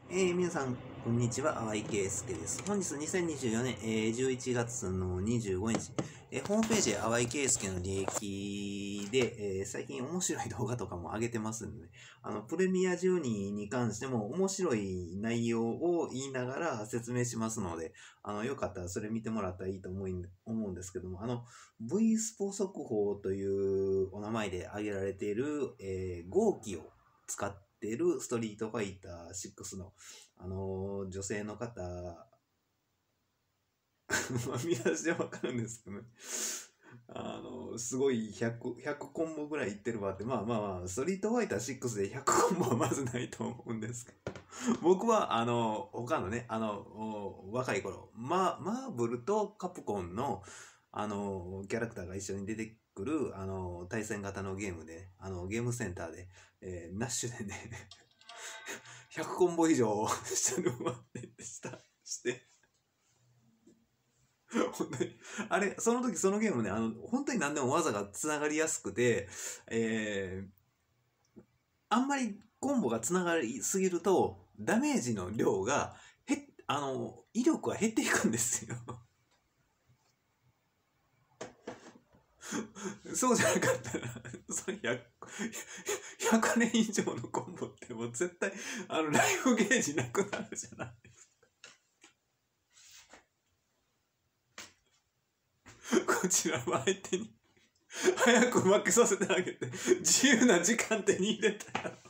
皆さん、こんにちは。淡井圭介です。本日2024年、11月の25日、ホームページ淡井圭介の履歴で、最近面白い動画とかも上げてますので、プレミア12に関しても面白い内容を言いながら説明しますので、よかったらそれ見てもらったらいいと思うんですけども、V スポ速報というお名前で挙げられている、号機を使っているストリートファイター6の女性の方、見出しでわかるんですけどね。すごい100コンボぐらいいってるわって、ストリートファイター6で100コンボはまずないと思うんですけど、僕は、他のね、若い頃、マーブルとカプコンの、キャラクターが一緒に出てくる、対戦型のゲームで、ゲームセンターで、ナッシュでね、100コンボ以上して、本当に、その時そのゲームね、本当に何でも技が繋がりやすくて、あんまりコンボが繋がりすぎると、ダメージの量が、威力は減っていくんですよ。そうじゃなかったら、それ100年以上のコンボってもう絶対、ライフゲージなくなるじゃない。こちらは相手に早く負けさせてあげて自由な時間手に入れたら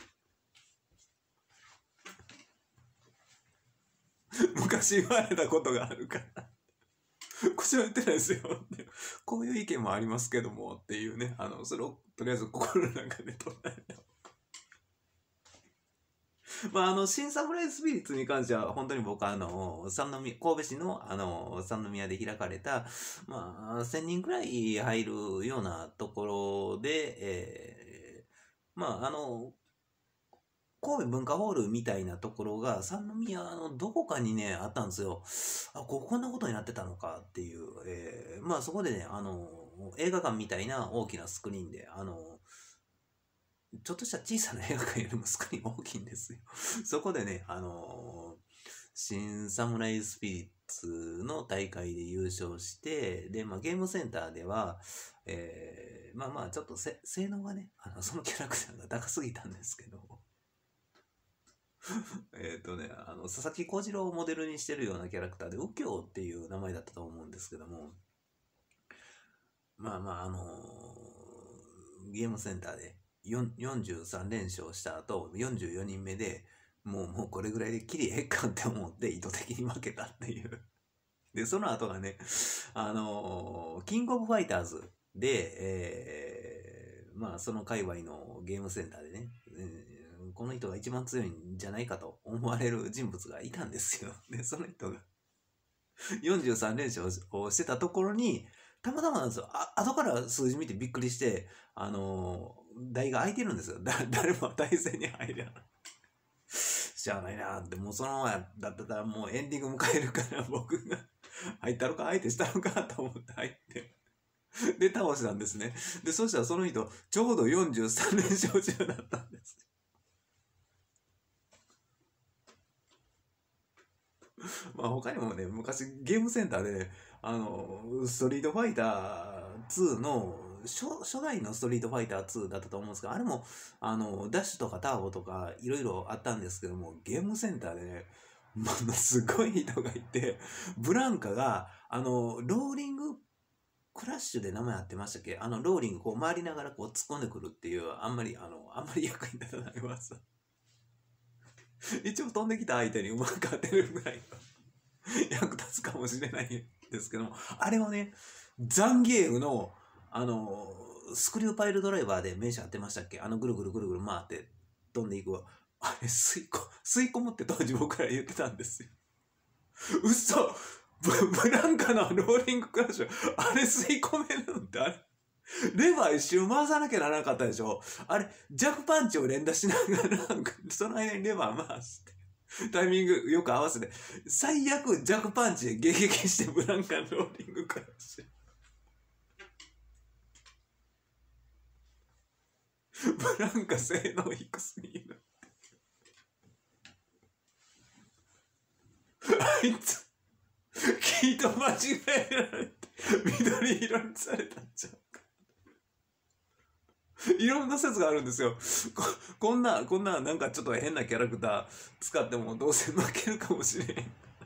昔言われたことがあるからこちら言ってないですよってこういう意見もありますけどもっていうねそれをとりあえず心の中で捉えた新サムライスピリッツに関しては、本当に僕は神戸市の三宮で開かれた、1000人くらい入るようなところで、神戸文化ホールみたいなところが三宮のどこかにね、あったんですよ。こんなことになってたのかっていう。そこでね、映画館みたいな大きなスクリーンで、ちょっとした小さな映画館よりもスクリーン大きいんですよ。そこでね、新サムライスピリッツの大会で優勝して、で、ゲームセンターでは、ちょっと性能がね、そのキャラクターが高すぎたんですけど、佐々木小次郎をモデルにしてるようなキャラクターで、右京っていう名前だったと思うんですけども、ゲームセンターで43連勝した後、44人目で、もうこれぐらいでキリええかって思って意図的に負けたっていう。で、その後がね、キングオブファイターズで、その界隈のゲームセンターでね、この人が一番強いんじゃないかと思われる人物がいたんですよ。で、その人が43連勝をしてたところに、たまたまなんですよ。後から数字見てびっくりして、台が空いてるんですよ。誰も対戦に入れない。しゃあないなって、もうそのままだったらもうエンディング迎えるから僕が入ったのか相手したのかと思って入って。で、倒したんですね。で、そしたらその人、ちょうど43連勝中だったんです。他にもね、昔ゲームセンターで、ストリートファイター2の、初代のストリートファイター2だったと思うんですが、あれも、ダッシュとかターボとかいろいろあったんですけども、ゲームセンターでね、ものすごい人がいて、ブランカが、ローリングクラッシュで名前合ってましたっけローリングこう回りながらこう突っ込んでくるっていう、あんまり役に立たない技。一応飛んできた相手にうまく当てるぐらいの役立つかもしれないんですけども、あれはね、ザンゲームの、スクリューパイルドライバーで名刺当てましたっけぐるぐるぐるぐる回って飛んでいく。あれ、吸い込むって当時僕ら言ってたんですよ。嘘ブランカのローリングクラッシュ、あれ吸い込めるのってあれレバー一周回さなきゃならなかったでしょあれ、弱パンチを連打しながら、その間にレバー回して。タイミングよく合わせて、最悪弱パンチで迎撃してブランカのローリングクラッシュ。ブランカ性能低すぎる。 いつ、木と間違えられて、緑色にされたんちゃうか。いろんな説があるんですよ。こんな、なんかちょっと変なキャラクター使ってもどうせ負けるかもしれん。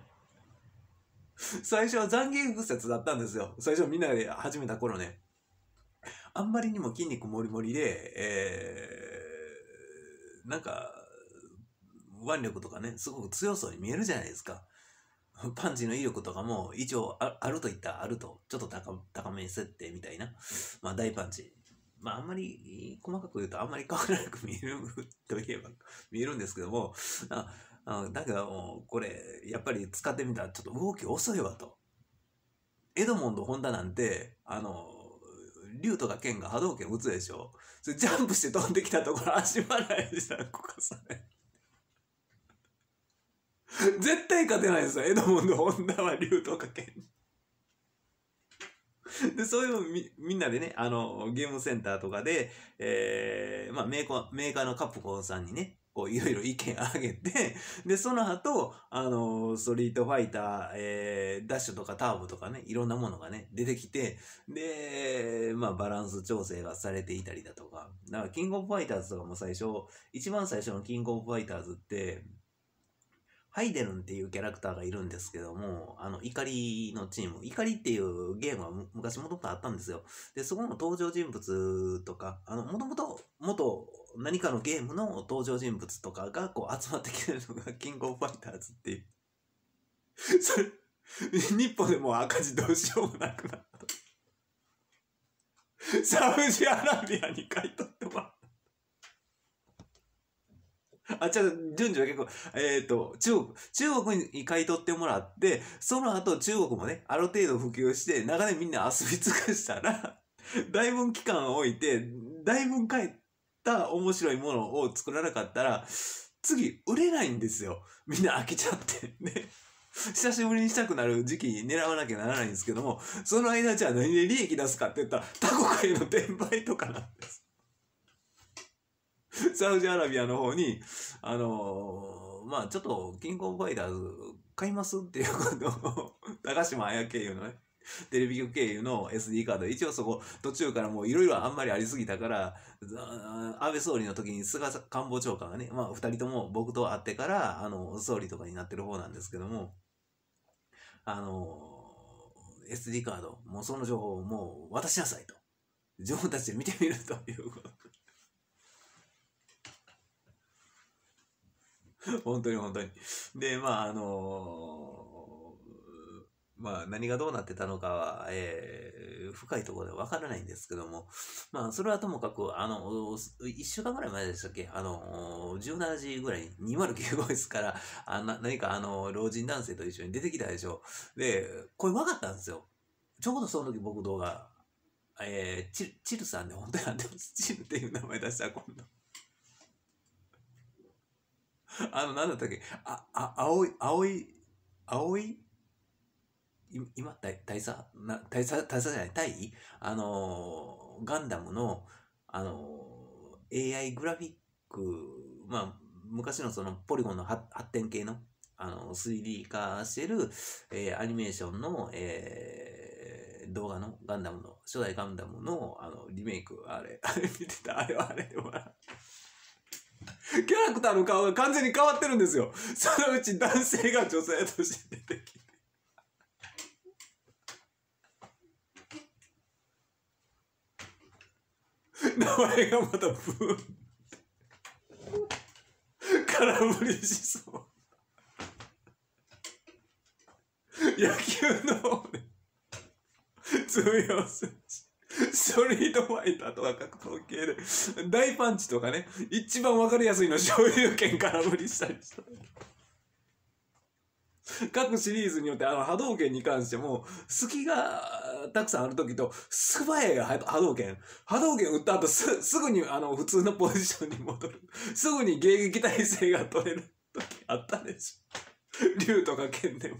最初は残虐説だったんですよ。最初みんなで始めた頃ね。あんまりにも筋肉もりもりで、なんか、腕力とかね、すごく強そうに見えるじゃないですか。パンチの威力とかも一応あると言ったらあると、ちょっと高め設定みたいな。まあ大パンチ。まああんまり、細かく言うとあんまり変わらなく見えるといえば見えるんですけども、だけどもうこれ、やっぱり使ってみたらちょっと動き遅いわと。エドモンド・ホンダなんて、竜とか剣が波動拳打つでしょ。それジャンプして飛んできたところ足払いしたらこかされ。絶対勝てないですよ、エドモンド・ホンダは竜とか剣。で、そういうのみんなでね、ゲームセンターとかで、まあメーカーのカプコンさんにね、こういろいろ意見あげて、で、その後、ストリートファイター、ダッシュとかターボとかね、いろんなものがね、出てきて、で、まあバランス調整がされていたりだとか、だからキングオブファイターズとかも一番最初のキングオブファイターズって、ハイデルンっていうキャラクターがいるんですけども、怒りのチーム、怒りっていうゲームは昔もともとあったんですよ。で、そこの登場人物とか、もともと元何かのゲームの登場人物とかがこう集まってきてるのがキングオブファイターズっていう。それ、日本でもう赤字どうしようもなくなった。サウジアラビアに買い取ってもらった。順序は結構、中国に買い取ってもらって、その後中国もね、ある程度普及して、長年みんな遊び尽くしたら、だいぶ期間を置いて、だいぶ帰った面白いものを作らなかったら、次売れないんですよ。みんな飽きちゃって。ね。久しぶりにしたくなる時期に狙わなきゃならないんですけども、その間じゃあ何で利益出すかって言ったら、他国への転売とかなんです。サウジアラビアの方に、まあちょっと、キングオブファイターズ買いますっていうことを、高島彩経由のね、テレビ局経由の SD カードで、一応そこ、途中からもういろいろあんまりありすぎたから、安倍総理の時に菅官房長官がね、まあ二人とも僕と会ってから、総理とかになってる方なんですけども、SD カード、もうその情報をもう渡しなさいと。自分たちで見てみるということ。本当に本当に。で、まあまあ何がどうなってたのかは、深いところでわからないんですけども、まあそれはともかく、1週間ぐらい前でしたっけ、17時ぐらいに209号室から、何か老人男性と一緒に出てきたでしょ。で、これ分かったんですよ。ちょうどその時僕動画、チルさんで本当にあってます。チルっていう名前出したら今度。なんだったっけ、青い、今、大佐じゃない、ガンダムの、AI グラフィック、まあ、昔のそのポリゴンの発展系の、3D 化してる、アニメーションの、動画のガンダムの、初代ガンダムの、リメイク、あれ見てた、あれで笑う。キャラクターの顔が完全に変わってるんですよ。そのうち男性が女性として出てきて。名前がまたブーン。空振りしそう。野球の通用するし。ストリートファイターとか格闘系で大パンチとかね、一番わかりやすいの所有権空振りしたりした。各シリーズによって波動拳に関しても隙がたくさんある時と素早い波動拳打った後すぐに普通のポジションに戻る、すぐに迎撃体勢が取れる時あったでしょ。竜とか剣でも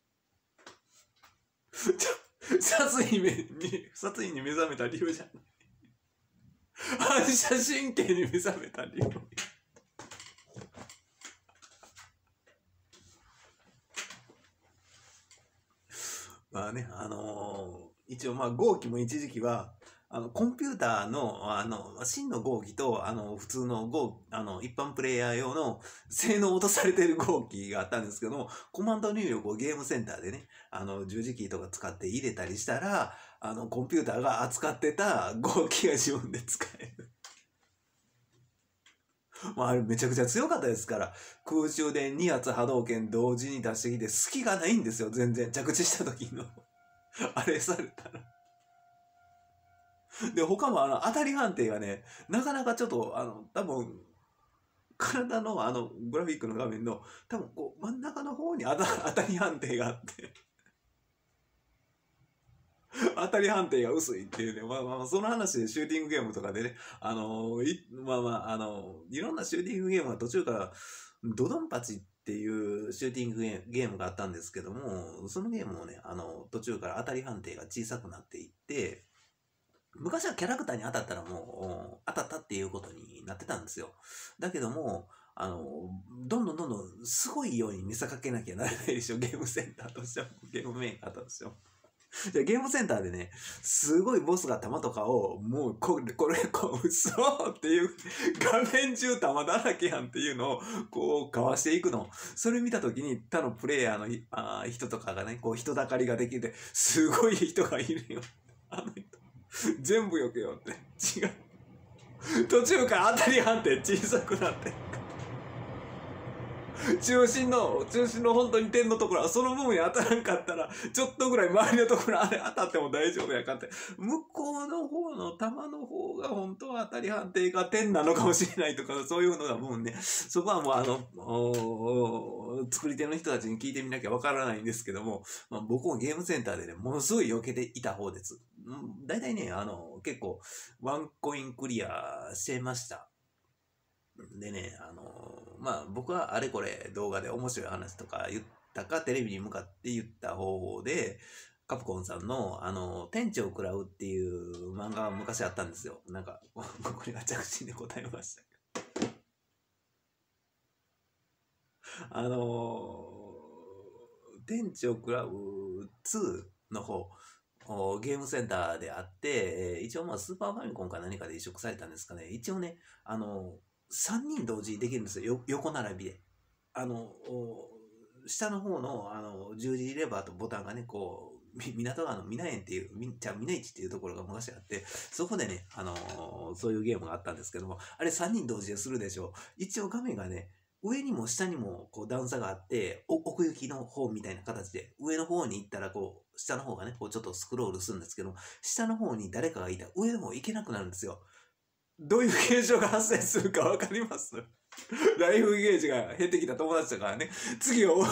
殺意に目覚めた竜じゃない、反射神経に目覚めた竜。 まあね、一応まあ号機も一時期は、コンピューターの、真の号機と、普通の号、一般プレイヤー用の性能落とされてる号機があったんですけども、コマンド入力をゲームセンターでね、十字キーとか使って入れたりしたら、コンピューターが扱ってた号機が自分で使える。まあ、あれめちゃくちゃ強かったですから、空中で2発波動拳同時に出してきて、隙がないんですよ、全然。着地した時の。あれされたら。で、他も当たり判定がね、なかなかちょっと、多分、体のグラフィックの画面の、多分こう、真ん中の方に当たり判定があって当たり判定が薄いっていうね、まあまあ、その話でシューティングゲームとかでね、まあまあ、いろんなシューティングゲームが途中から、ドドンパチっていうシューティングゲームがあったんですけども、そのゲームもね、途中から当たり判定が小さくなっていって、昔はキャラクターに当たったらもう、当たったっていうことになってたんですよ。だけども、どんどんすごいように見せかけなきゃならないでしょ、ゲームセンターとしても、ゲームメーカーとしても。でゲームセンターでね、すごいボスが弾とかを、もう、これ、嘘っていう、画面中弾だらけやんっていうのを、こう、かわしていくの。それ見たときに、他のプレイヤーの人とかがね、こう、人だかりができて、すごい人がいるよ。あの人、全部避けようって。違う。途中から当たり判定小さくなって。中心の本当に点のところはその部分に当たらんかったら、ちょっとぐらい周りのところあれ当たっても大丈夫やかって。向こうの方の球の方が本当は当たり判定が点なのかもしれないとか、そういうのがもうね、そこはもう作り手の人たちに聞いてみなきゃわからないんですけども、まあ、僕もゲームセンターでね、ものすごい避けていた方です。だいたいね、結構、ワンコインクリアしてました。でね、まあ、僕はあれこれ動画で面白い話とか言ったか、テレビに向かって言った方法で、カプコンさんの、天地を喰らうっていう漫画が昔あったんですよ。なんか、これが着信で答えました。天地を喰らう2の方、ゲームセンターであって、一応まあスーパーファミコンか何かで移植されたんですかね。一応ね、3人同時にできるんですよ。横並びで。下の方の、十字レバーとボタンがね、こう、港川のmina園っていう、mina市っていうところが昔あって、そこでね、そういうゲームがあったんですけども、あれ3人同時でするでしょう。一応画面がね、上にも下にもこう段差があって、奥行きの方みたいな形で、上の方に行ったらこう、下の方がね、こうちょっとスクロールするんですけど、下の方に誰かがいたら上の方行けなくなるんですよ。どういう現象が発生するかわかります？ライフゲージが減ってきた友達だからね、次俺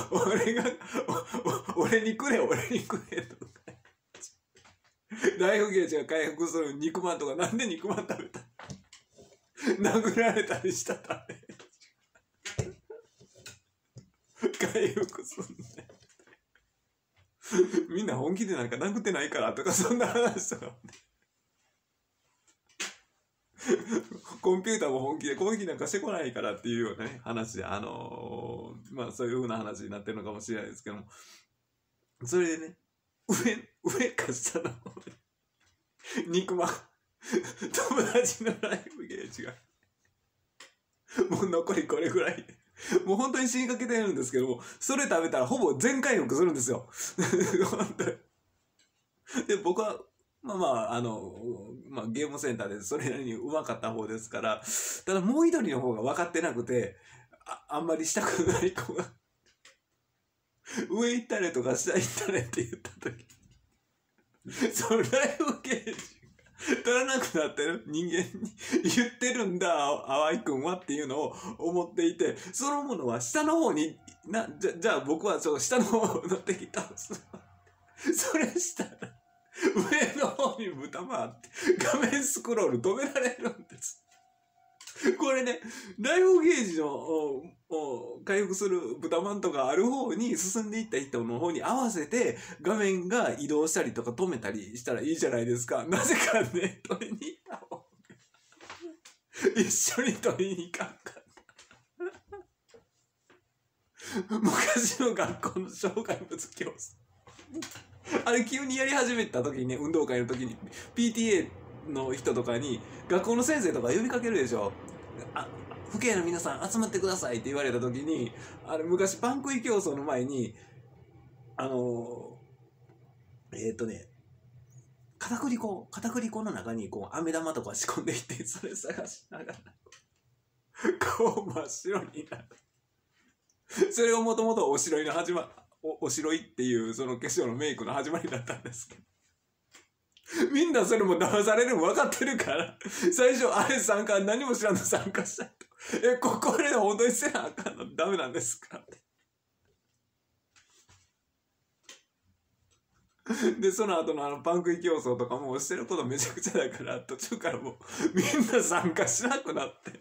にくれとか。ライフゲージが回復する肉まんとか、なんで肉まん食べた？殴られたりしたらね。回復すんね。みんな本気でなんか殴ってないからとか、そんな話とか。コンピューターも本気で攻撃なんかしてこないからっていうようなね、話で、まあそういう風な話になってるのかもしれないですけども、それでね、上か下の方で、肉まん、友達のライフゲージが、もう残りこれぐらい。もう本当に死にかけてるんですけども、それ食べたらほぼ全回復するんですよ。本当に。で、僕は、まあ、ゲームセンターでそれなりに上手かった方ですから、ただもう一人の方が分かってなくて、あんまりしたくない子が、上行ったれとか下行ったれって言った時、そのライフゲージが足らなくなってる人間に言ってるんだ、淡井くんはっていうのを思っていて、そのものは下の方に、じゃあ僕は下の方乗ってきたんです。それしたら、上の方に豚まあって画面スクロール止められるんです。これね、ライフゲージの回復する豚まんとかある方に進んでいった人の方に合わせて画面が移動したりとか止めたりしたらいいじゃないですか。なぜかね、取りに行った方が一緒に取りに行かんかった。昔の学校の障害物教室。 あれ急にやり始めた時にね、運動会の時に PTA の人とかに学校の先生とか呼びかけるでしょ。父兄の皆さん集まってくださいって言われた時に、昔パン食い競争の前に片栗粉の中にこう飴玉とか仕込んでいって、それ探しながらこう真っ白になる。それがもともとおしろいっていうその化粧のメイクの始まりだったんですけど、みんなそれも騙されるの分かってるから、最初あれ何も知らんの参加したいと、これで本当にせなあかんのダメなんですかって。でその後のパン食い競争とかもしてることめちゃくちゃだから、途中からもうみんな参加しなくなって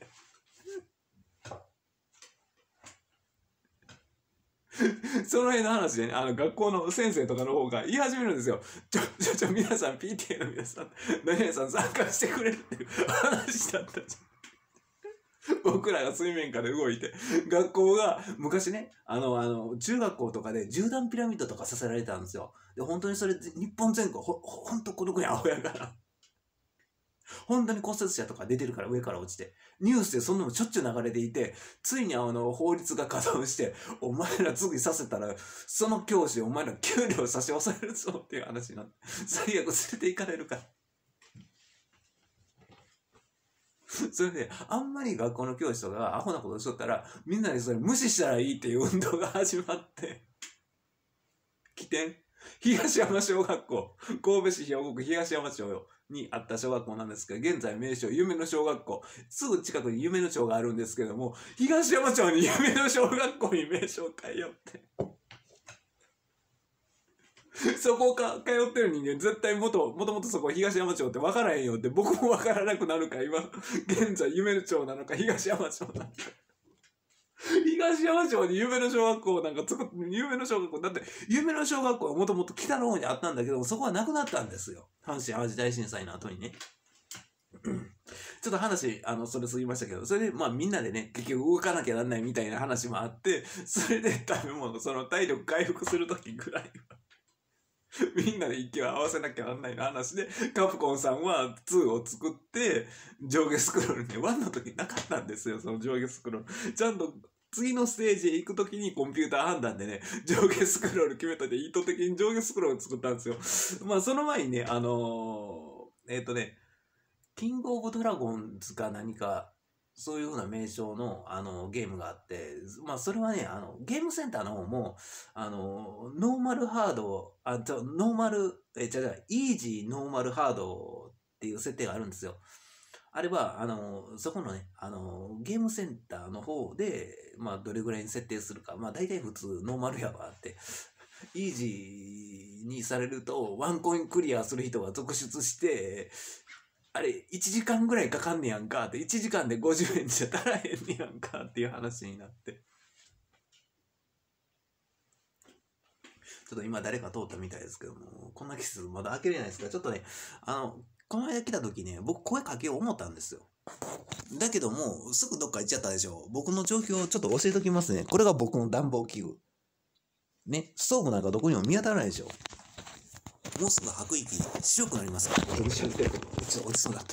その辺の話でね、学校の先生とかの方が言い始めるんですよ。皆さん PTA の皆さん何々さん参加してくれるっていう話だったじゃん。僕らが水面下で動いて、学校が昔ね、中学校とかで10段ピラミッドとかさせられたんですよ。で本当にそれ日本全国ほんと孤独にアホやから本当に骨折者とか出てるから、上から落ちてニュースでそんなのしょっちゅう流れていて、ついに法律が稼働して、お前ら次させたらその教師お前ら給料差し押さえるぞっていう話になって、最悪連れて行かれるから。それであんまり学校の教師とかがアホなことしとったら、みんなにそれ無視したらいいっていう運動が始まって、起点東山小学校、神戸市兵庫区東山町にあった小学校なんですけど、現在名称夢の小学校、すぐ近くに夢の町があるんですけども、東山町に夢の小学校に名称を変えよってそこか通ってる人間絶対もともとそこ東山町って分からへんよって、僕も分からなくなるから、今現在夢の町なのか東山町なのか東山町に夢の小学校なんか作って、夢の小学校だって、夢の小学校はもともと北の方にあったんだけども、そこはなくなったんですよ、阪神淡路大震災の後にねちょっと話それ過ぎましたけど、それでみんなでね、結局動かなきゃなんないみたいな話もあって、それで食べ物、その体力回復する時ぐらいはみんなで息を合わせなきゃなんないの話で、カプコンさんは2を作って上下スクロールね、1の時なかったんですよ、その上下スクロール。ちゃんと次のステージへ行く時にコンピューター判断でね、上下スクロール決めたで意図的に上下スクロール作ったんですよ。その前にね、キングオブドラゴンズか何か、そういうふうな名称の、ゲームがあって、それはね、ゲームセンターの方も、ノーマルハード、ノーマル、イージーノーマルハードっていう設定があるんですよ。あれは、そこのね、ゲームセンターの方で、どれぐらいに設定するか、大体普通ノーマルやわって、イージーにされると、ワンコインクリアする人が続出して、あれ、1時間ぐらいかかんねやんかって、1時間で50円じゃ足らへんねやんかっていう話になって。ちょっと今誰か通ったみたいですけども、こんな季節まだ開けれないですから、ちょっとね、この間来た時ね、僕声かけよう思ったんですよ。だけども、すぐどっか行っちゃったでしょ。僕の状況をちょっと教えときますね。これが僕の暖房器具。ね、ストーブなんかどこにも見当たらないでしょ。もうすぐ吐く息白くなりますから。ちょっと落ちそうだった。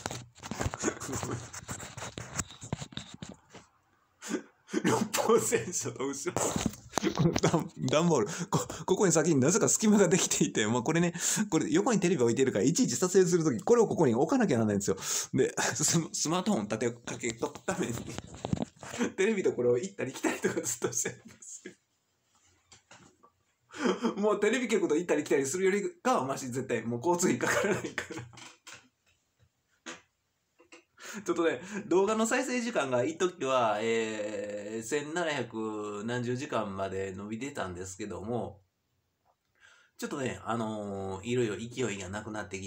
六方戦車と後ろ。この段ボールここに先になぜか隙間ができていて、これね、これ横にテレビ置いてるからいちいち撮影するときこれをここに置かなきゃならないんですよ。でスマートフォン立てかけとくためにテレビとこれを行ったり来たりとかずっとしてるんですよ。もうテレビ局と行ったり来たりするよりかはマシ、絶対もう交通費かからないからちょっとね、動画の再生時間が一時は、1700何十時間まで伸びてたんですけども、ちょっとね、いろいろ勢いがなくなってき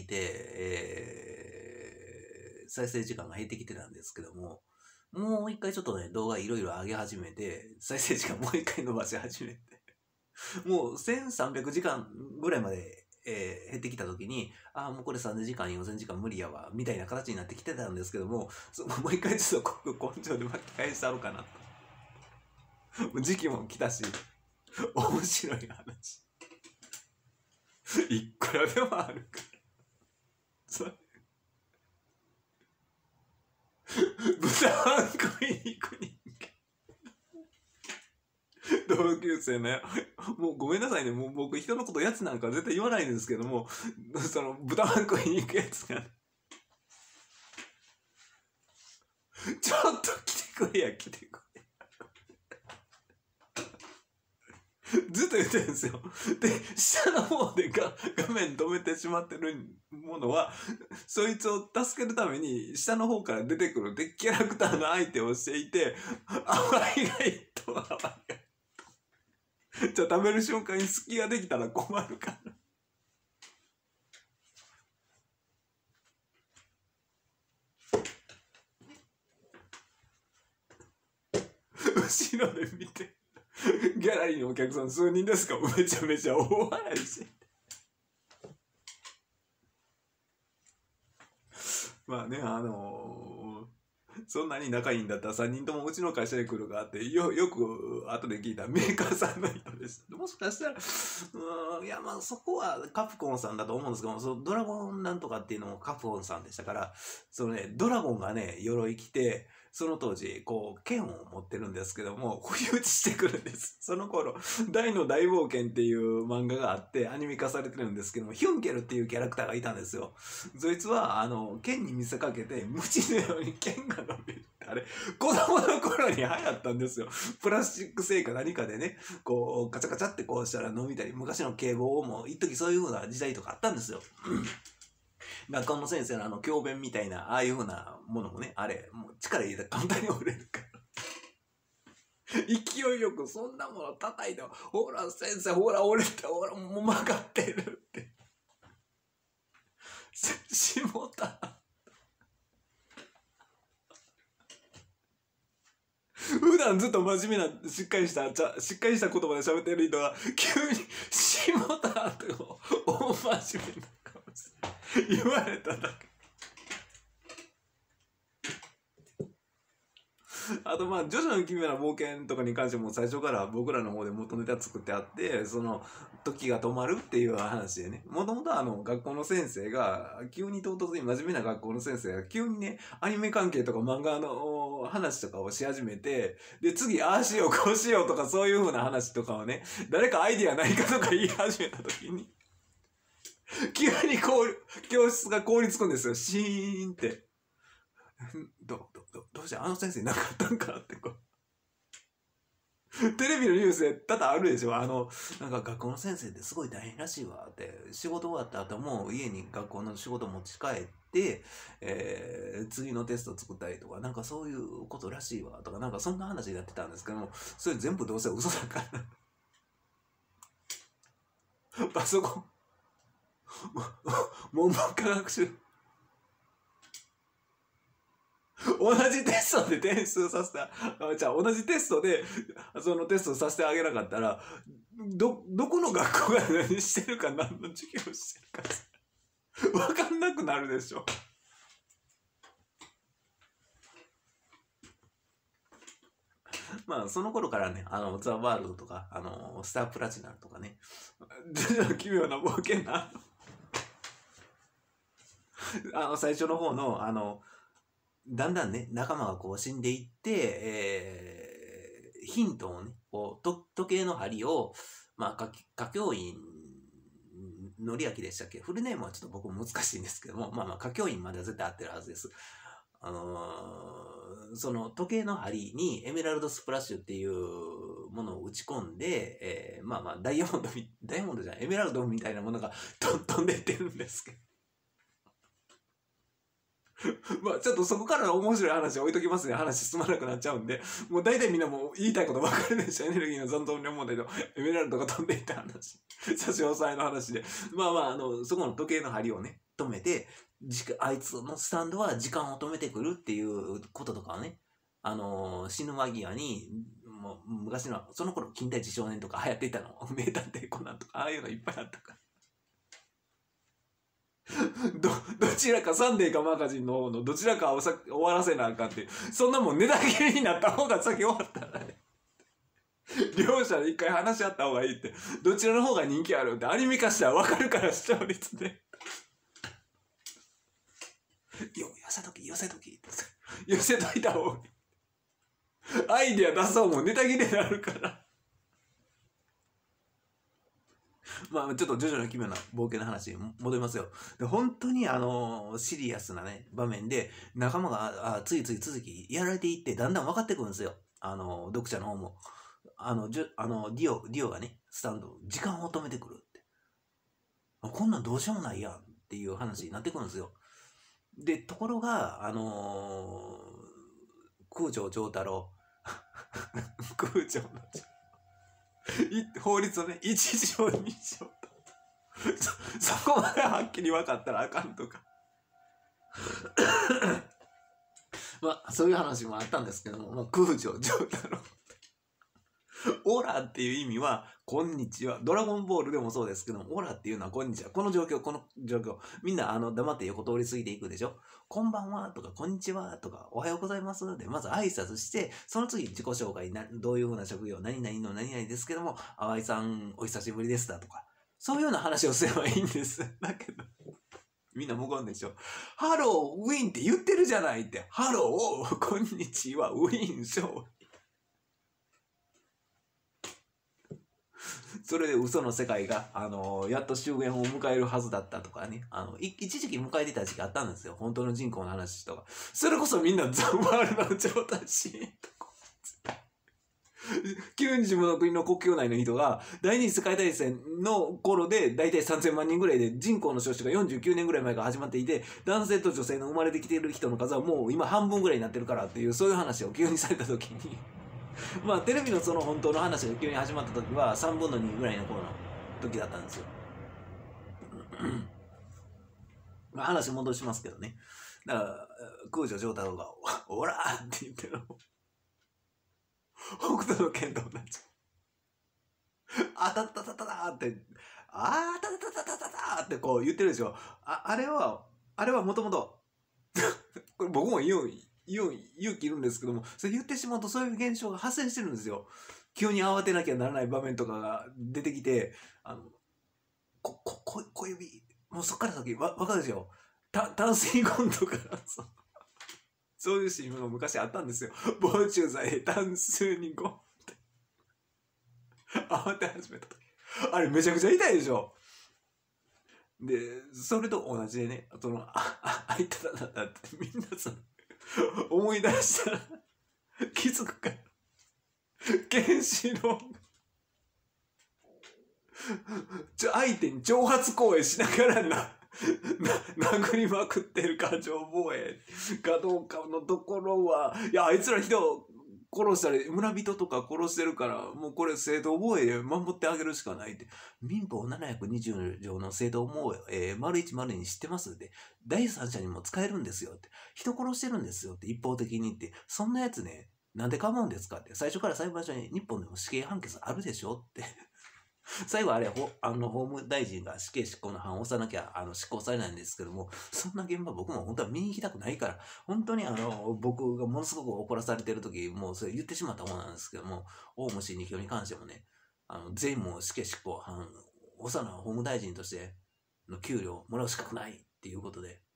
て、再生時間が減ってきてたんですけども、もう一回ちょっとね、動画いろいろ上げ始めて、再生時間もう一回伸ばし始めて、もう1300時間ぐらいまで減ってきた時に、もうこれ3000時間4000時間無理やわみたいな形になってきてたんですけども、もう一回ちょっと根性で巻き返したろうかなと時期も来たし面白い話いくらでもあるから。豚まん食いに行く人間。同級生ね。もうごめんなさいね。もう僕人のことやつなんか絶対言わないんですけども、その豚まん食いに行くやつが、ちょっと来てくれや、来てくれ。ずっと言ってるんですよ。で、下の方で画面止めてしまってるものは、そいつを助けるために、下の方から出てくるでキャラクターの相手をしていて、淡いがいと淡いがい。じゃあ食べる瞬間に隙ができたら困るから。後ろで見て。ギャラリーのお客さん数人ですか？めちゃめちゃ大笑いして。まあね、そんなに仲いいんだったら3人ともうちの会社に来るかってよく後で聞いたメーカーさんの人です。もしかしたら、いやまあそこはカプコンさんだと思うんですけど、そのドラゴンなんとかっていうのもカプコンさんでしたから、そのね、ドラゴンがね、鎧着て、その当時、こう、剣を持ってるんですけども、恋打ちしてくるんです。その頃、大の大冒険っていう漫画があって、アニメ化されてるんですけども、ヒュンケルっていうキャラクターがいたんですよ。そいつは、剣に見せかけて、無知のように剣が伸びる。あれ、子供の頃に流行ったんですよ。プラスチック製か何かでね、こう、カチャカチャってこうしたら伸びたり、昔の警棒も、一時そういう風な時代とかあったんですよ。学校の先生の教鞭みたいな、ああいう風なものもね、あれ、もう力入れたら簡単に折れるから。勢いよくそんなもの叩いて、ほら先生、ほら折れて、ほらもう曲がってるって。しもた。普段ずっと真面目な、しっかりした言葉で喋ってる人が、急に、しもたって大真面目な顔して言われただけ。あとまあ、ジョジョの奇妙な冒険とかに関しても最初から僕らの方で元ネタ作ってあって、その、時が止まるっていう話でね、もともと学校の先生が、急に唐突に真面目な学校の先生が、急にね、アニメ関係とか漫画の話とかをし始めて、で、次、ああしよう、こうしようとかそういう風な話とかをね、誰かアイディアないかとか言い始めた時に、急に教室が凍りつくんですよ、シーンって。どうして先生いなかったんかってこう。テレビのニュースで多々あるでしょ。なんか学校の先生ってすごい大変らしいわって。仕事終わった後も家に学校の仕事持ち帰って、次のテスト作ったりとか、なんかそういうことらしいわとか、なんかそんな話やってたんですけども、それ全部どうせ嘘だから。パソコン、文部科学省。同じテストで点数させた、同じテストで、そのテストさせてあげなかったら、どこの学校が何してるか、何の授業してるか、わかんなくなるでしょ。まあ、その頃からね、ザ・ワールドとか、スター・プラチナとかね、奇妙な冒険な、最初の方の、だんだんね、仲間がこう死んでいって、ヒントをね、こう、時計の針を、まあ、歌教員、のりあきでしたっけ？フルネームはちょっと僕難しいんですけども、まあまあ、歌教員までは絶対合ってるはずです。その時計の針にエメラルドスプラッシュっていうものを打ち込んで、まあまあ、ダイヤモンドじゃない、エメラルドみたいなものが飛んでってるんですけど、まあちょっとそこからの面白い話置いときますね。話進まなくなっちゃうんで。もう大体みんなもう言いたいこと分かるでしょ。エネルギーの残存量問題とエメラルドが飛んでいった話。差し押さえの話で。まあまあ、そこの時計の針をね、止めて、あいつのスタンドは時間を止めてくるっていうこととかをね、死ぬ間際に、もう昔の、その頃近代一少年とか流行っていたの。名探偵コナンとか、ああいうのいっぱいあったから。どちらかサンデーかマガジンの方のどちらかを終わらせなあかんって、そんなもんネタ切れになった方が先終わったらね。 両者で一回話し合った方がいいって、どちらの方が人気あるってアニメ化したら分かるから、視聴率で。寄せとき寄せときって寄せといた方がいい。アイディア出そうもネタ切れになるから。まあちょっとジョジョの奇妙な冒険の話に戻りますよ。で本当にシリアスなね場面で仲間がついつい続きやられていってだんだん分かってくるんですよ。読者の方もディオがねスタンド時間を止めてくるって、こんなんどうしようもないやんっていう話になってくるんですよ。でところが空城城太郎空城の法律をね1条2条とそこまではっきり分かったらあかんとかまあそういう話もあったんですけども、空城城太郎オラっていう意味はこんにちは。ドラゴンボールでもそうですけども、オラっていうのはこんにちは。この状況みんな黙って横通り過ぎていくでしょ。こんばんはとかこんにちはとかおはようございますでまず挨拶して、その次自己紹介どういうふうな職業何々の何々ですけども、淡井さんお久しぶりですだとか、そういうような話をすればいいんです。だけどみんな無言でしょ。ハローウィンって言ってるじゃないって。ハローこんにちはウィンショー。それで嘘の世界が、やっと終焉を迎えるはずだったとかね。一時期迎えてた時期あったんですよ。本当の人口の話とか。それこそみんなザ・ワールド状態し90もの国の国境内の人が第二次世界大戦の頃で大体3000万人ぐらいで、人口の少子が49年ぐらい前から始まっていて、男性と女性の生まれてきている人の数はもう今半分ぐらいになってるからっていう、そういう話を急にされた時にまあテレビのその本当の話が急に始まった時は3分の2ぐらいの頃の時だったんですよまあ話戻しますけどね。だから空城城太郎が「オラ!」って言ってる北斗の拳と同じ「あたたたたた」って「あたたたたたた」ってこう言ってるでしょ。あれはもともとこれ僕も勇気いるんですけども、それ言ってしまうとそういう現象が発生してるんですよ。急に慌てなきゃならない場面とかが出てきて、小指もうそっから先わかるでしょ。炭水ゴンとかそういうシーンが昔あったんですよ。防虫剤で炭水にゴンって慌て始めた時、あれめちゃくちゃ痛いでしょ。でそれと同じでね、あいたたたってみんな思い出したら気づくから。ケンシロウ相手に挑発行為しながら殴りまくってる過剰防衛かどうかのところは、いやあいつら人を殺したり村人とか殺してるから、もうこれ正当防衛で守ってあげるしかないって。民法720条の正当防衛、丸1丸2知ってますって。第三者にも使えるんですよって。人殺してるんですよって一方的に言って、そんなやつねなんで構うんですかって。最初から裁判所に日本でも死刑判決あるでしょって最後あれ法務大臣が死刑執行の判を押さなきゃ執行されないんですけども、そんな現場僕も本当は見に行きたくないから、本当に僕がものすごく怒らされてる時もうそれ言ってしまったものなんですけども、オウム真理教に関してもね、全員も死刑執行判押さな法務大臣としての給料をもらう資格ないっていうことで、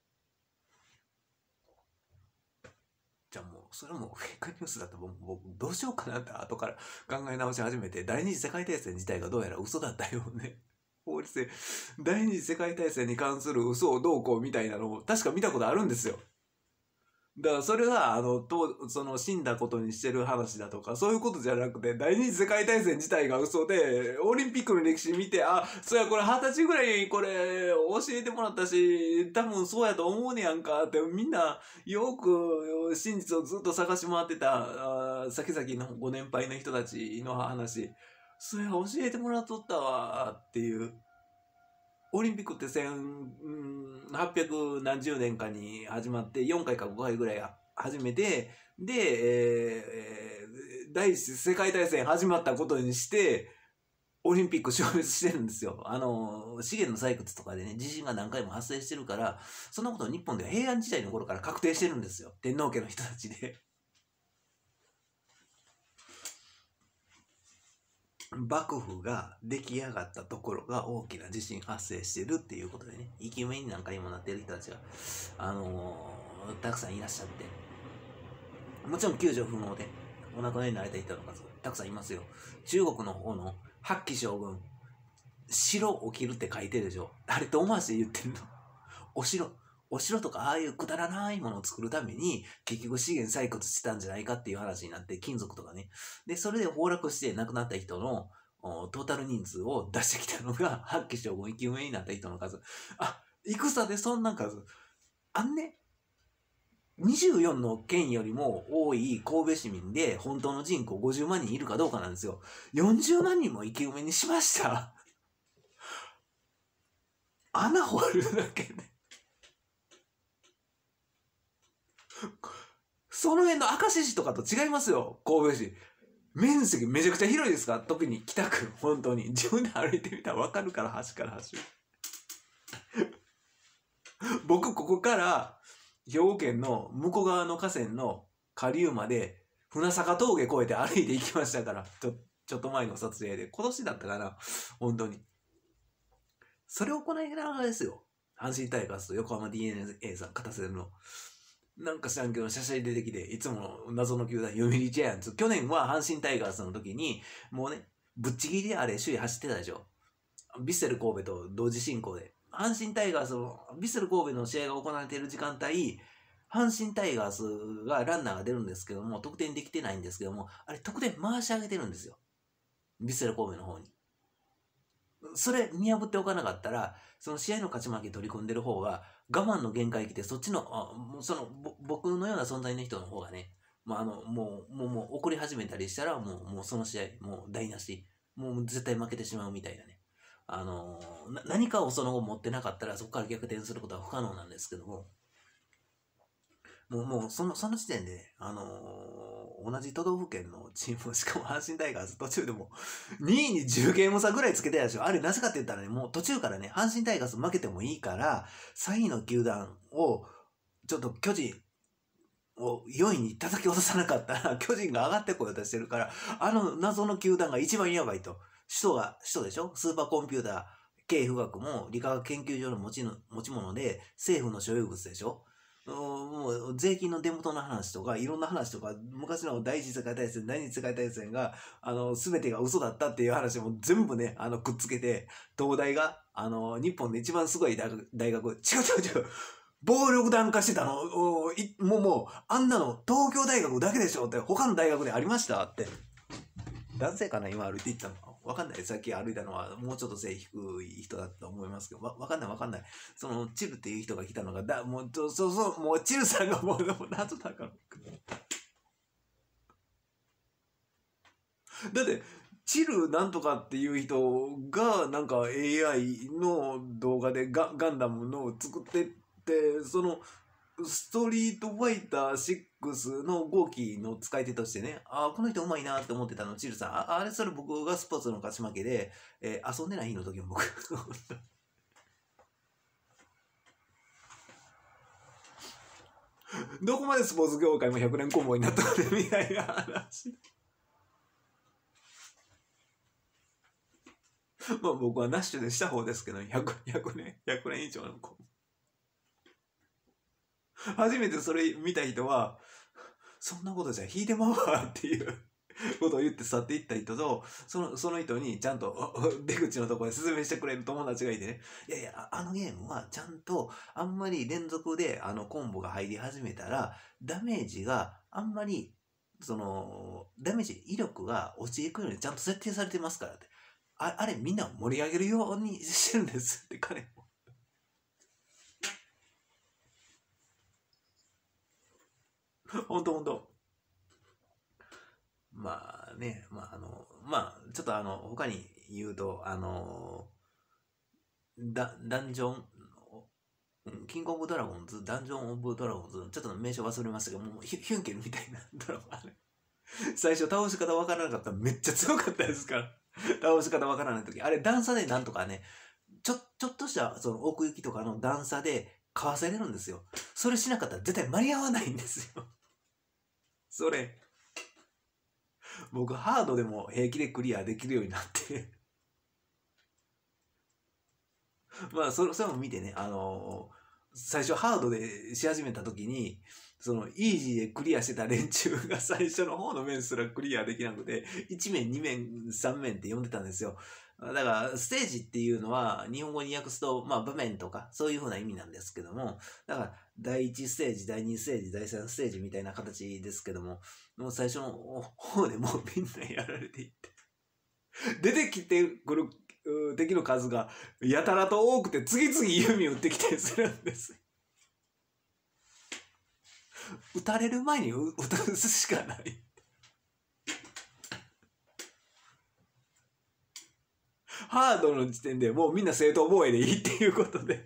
じゃあもうそれもフェイクニュースだと僕どうしようかなって後から考え直し始めて、第二次世界大戦自体がどうやら嘘だったよね。法律で第二次世界大戦に関する嘘をどうこうみたいなのを確か見たことあるんですよ。だからそれがその死んだことにしてる話だとかそういうことじゃなくて、第二次世界大戦自体が嘘で、オリンピックの歴史見て、そうやこれ20歳ぐらいこれ教えてもらったし多分そうやと思うねやんかって、みんなよく真実をずっと探し回ってた先々のご年配の人たちの話、それ教えてもらっとったわっていう。オリンピックって1800何十年かに始まって4回か5回ぐらい始めて、で、第一次世界大戦始まったことにしてオリンピック消滅してるんですよ。資源の採掘とかでね地震が何回も発生してるから、そんなこと日本では平安時代の頃から確定してるんですよ、天皇家の人たちで。 幕府が出来上がったところが大きな地震発生してるっていうことでね、生き埋めになんか今なってる人たちが、たくさんいらっしゃって、もちろん救助不能でお亡くなりになられた人の数たくさんいますよ。中国の方の八旗将軍、城起きるって書いてるでしょ。あれ遠回しで言ってるの。お城とかああいうくだらないものを作るために結局資源採掘したんじゃないかっていう話になって、金属とかね。で、それで崩落して亡くなった人のトータル人数を出してきたのが八旗将軍生き埋めになった人の数。あ、戦でそんな数。あんね、24の県よりも多い神戸市民で本当の人口50万人いるかどうかなんですよ。40万人も生き埋めにしました。穴掘るだけで。その辺の明石市とかと違いますよ、神戸市。面積めちゃくちゃ広いですから、特に北区、本当に。自分で歩いてみたら分かるから、端から端。僕、ここから、兵庫県の向こう側の河川の下流まで、船坂峠越えて歩いて行きましたから、ちょっと前の撮影で。今年だったかな、本当に。それを行いながらですよ。阪神タイガースと横浜 DNA さん勝たせるの。なんか知らんけど、写真出てきて、いつもの謎の球団、読売ジャイアンツ。去年は阪神タイガースの時に、もうね、ぶっちぎりであれ、首位走ってたでしょ。ヴィッセル神戸と同時進行で。阪神タイガースの、ヴィッセル神戸の試合が行われている時間帯、阪神タイガースがランナーが出るんですけども、得点できてないんですけども、あれ、得点回し上げてるんですよ。ヴィッセル神戸の方に。それ見破っておかなかったら、その試合の勝ち負け取り込んでる方が、我慢の限界来て、そっちの、僕のような存在の人の方がね、もう怒り始めたりしたら、もうその試合、もう台無し。もう絶対負けてしまうみたいなね。何かをその後持ってなかったら、そこから逆転することは不可能なんですけども、もうその時点で、同じ都道府県のチーム、しかも阪神タイガース途中でも2位に10ゲーム差ぐらいつけてたでしょ。あれなぜかって言ったらね、もう途中からね、阪神タイガース負けてもいいから、3位の球団を、ちょっと巨人を4位に叩き落とさなかったら、巨人が上がってこようとしてるから、あの謎の球団が一番やばいと。首都でしょ、スーパーコンピューター、経富学も理化学研究所の持ち物で、政府の所有物でしょ。もう税金の出元の話とかいろんな話とか、昔の第一次世界大戦第二次世界大戦が全てが嘘だったっていう話も全部ねくっつけて、東大が日本で一番すごい大学違う暴力団化してたの。もうあんなの東京大学だけでしょって、他の大学でありましたって。男性かな、今歩いていったのわかんない。さっき歩いたのはもうちょっと背低い人だったと思いますけど、わかんない。そのチルっていう人が来たのがもうチルさんがもう謎だから。だってチルなんとかっていう人がなんか AI の動画でガンダムの作ってって、そのストリートファイター6の号機の使い手としてね、この人うまいなって思ってたの、チルさん。あれ、それ僕がスポーツの勝ち負けで、遊んでない日の時も僕。どこまでスポーツ業界も100年コンボになったのみたいな話。まあ僕はナッシュでした方ですけど、100年以上のコンボ。初めてそれ見た人は、そんなことじゃ引いてまうわっていうことを言って去っていった人と、その人にちゃんと出口のところで説明してくれる友達がいてね、いや、あのゲームはちゃんとあんまり連続でコンボが入り始めたら、ダメージがあんまり、ダメージ威力が落ちていくようにちゃんと設定されてますからって。あれみんなを盛り上げるようにしてるんですって彼も。ほんと。まあね、ちょっと他に言うと、ダンジョン、キングオブドラゴンズ、ダンジョンオブドラゴンズ、ちょっと名称忘れましたけど、もうヒュンケルみたいなドラマね。最初倒し方わからなかったらめっちゃ強かったですから。倒し方わからないとき。あれ段差でなんとかね、ちょっとしたその奥行きとかの段差でかわせれるんですよ。それしなかったら絶対間に合わないんですよ。それ。 僕ハードでも平気でクリアできるようになってまあそれも見てね、最初ハードでし始めた時に、そのイージーでクリアしてた連中が最初の方の面すらクリアできなくて、1面、2面、3面って読んでたんですよ。だから、ステージっていうのは、日本語に訳すと、まあ、場面とか、そういう風な意味なんですけども、だから、第1ステージ、第2ステージ、第3ステージみたいな形ですけども、もう最初の方でもうみんなやられていって、出てきてくる敵の数がやたらと多くて、次々弓を撃ってきたりするんです。撃たれる前に撃たすしかない。ハードの時点でもうみんな正当防衛でいいっていうことで。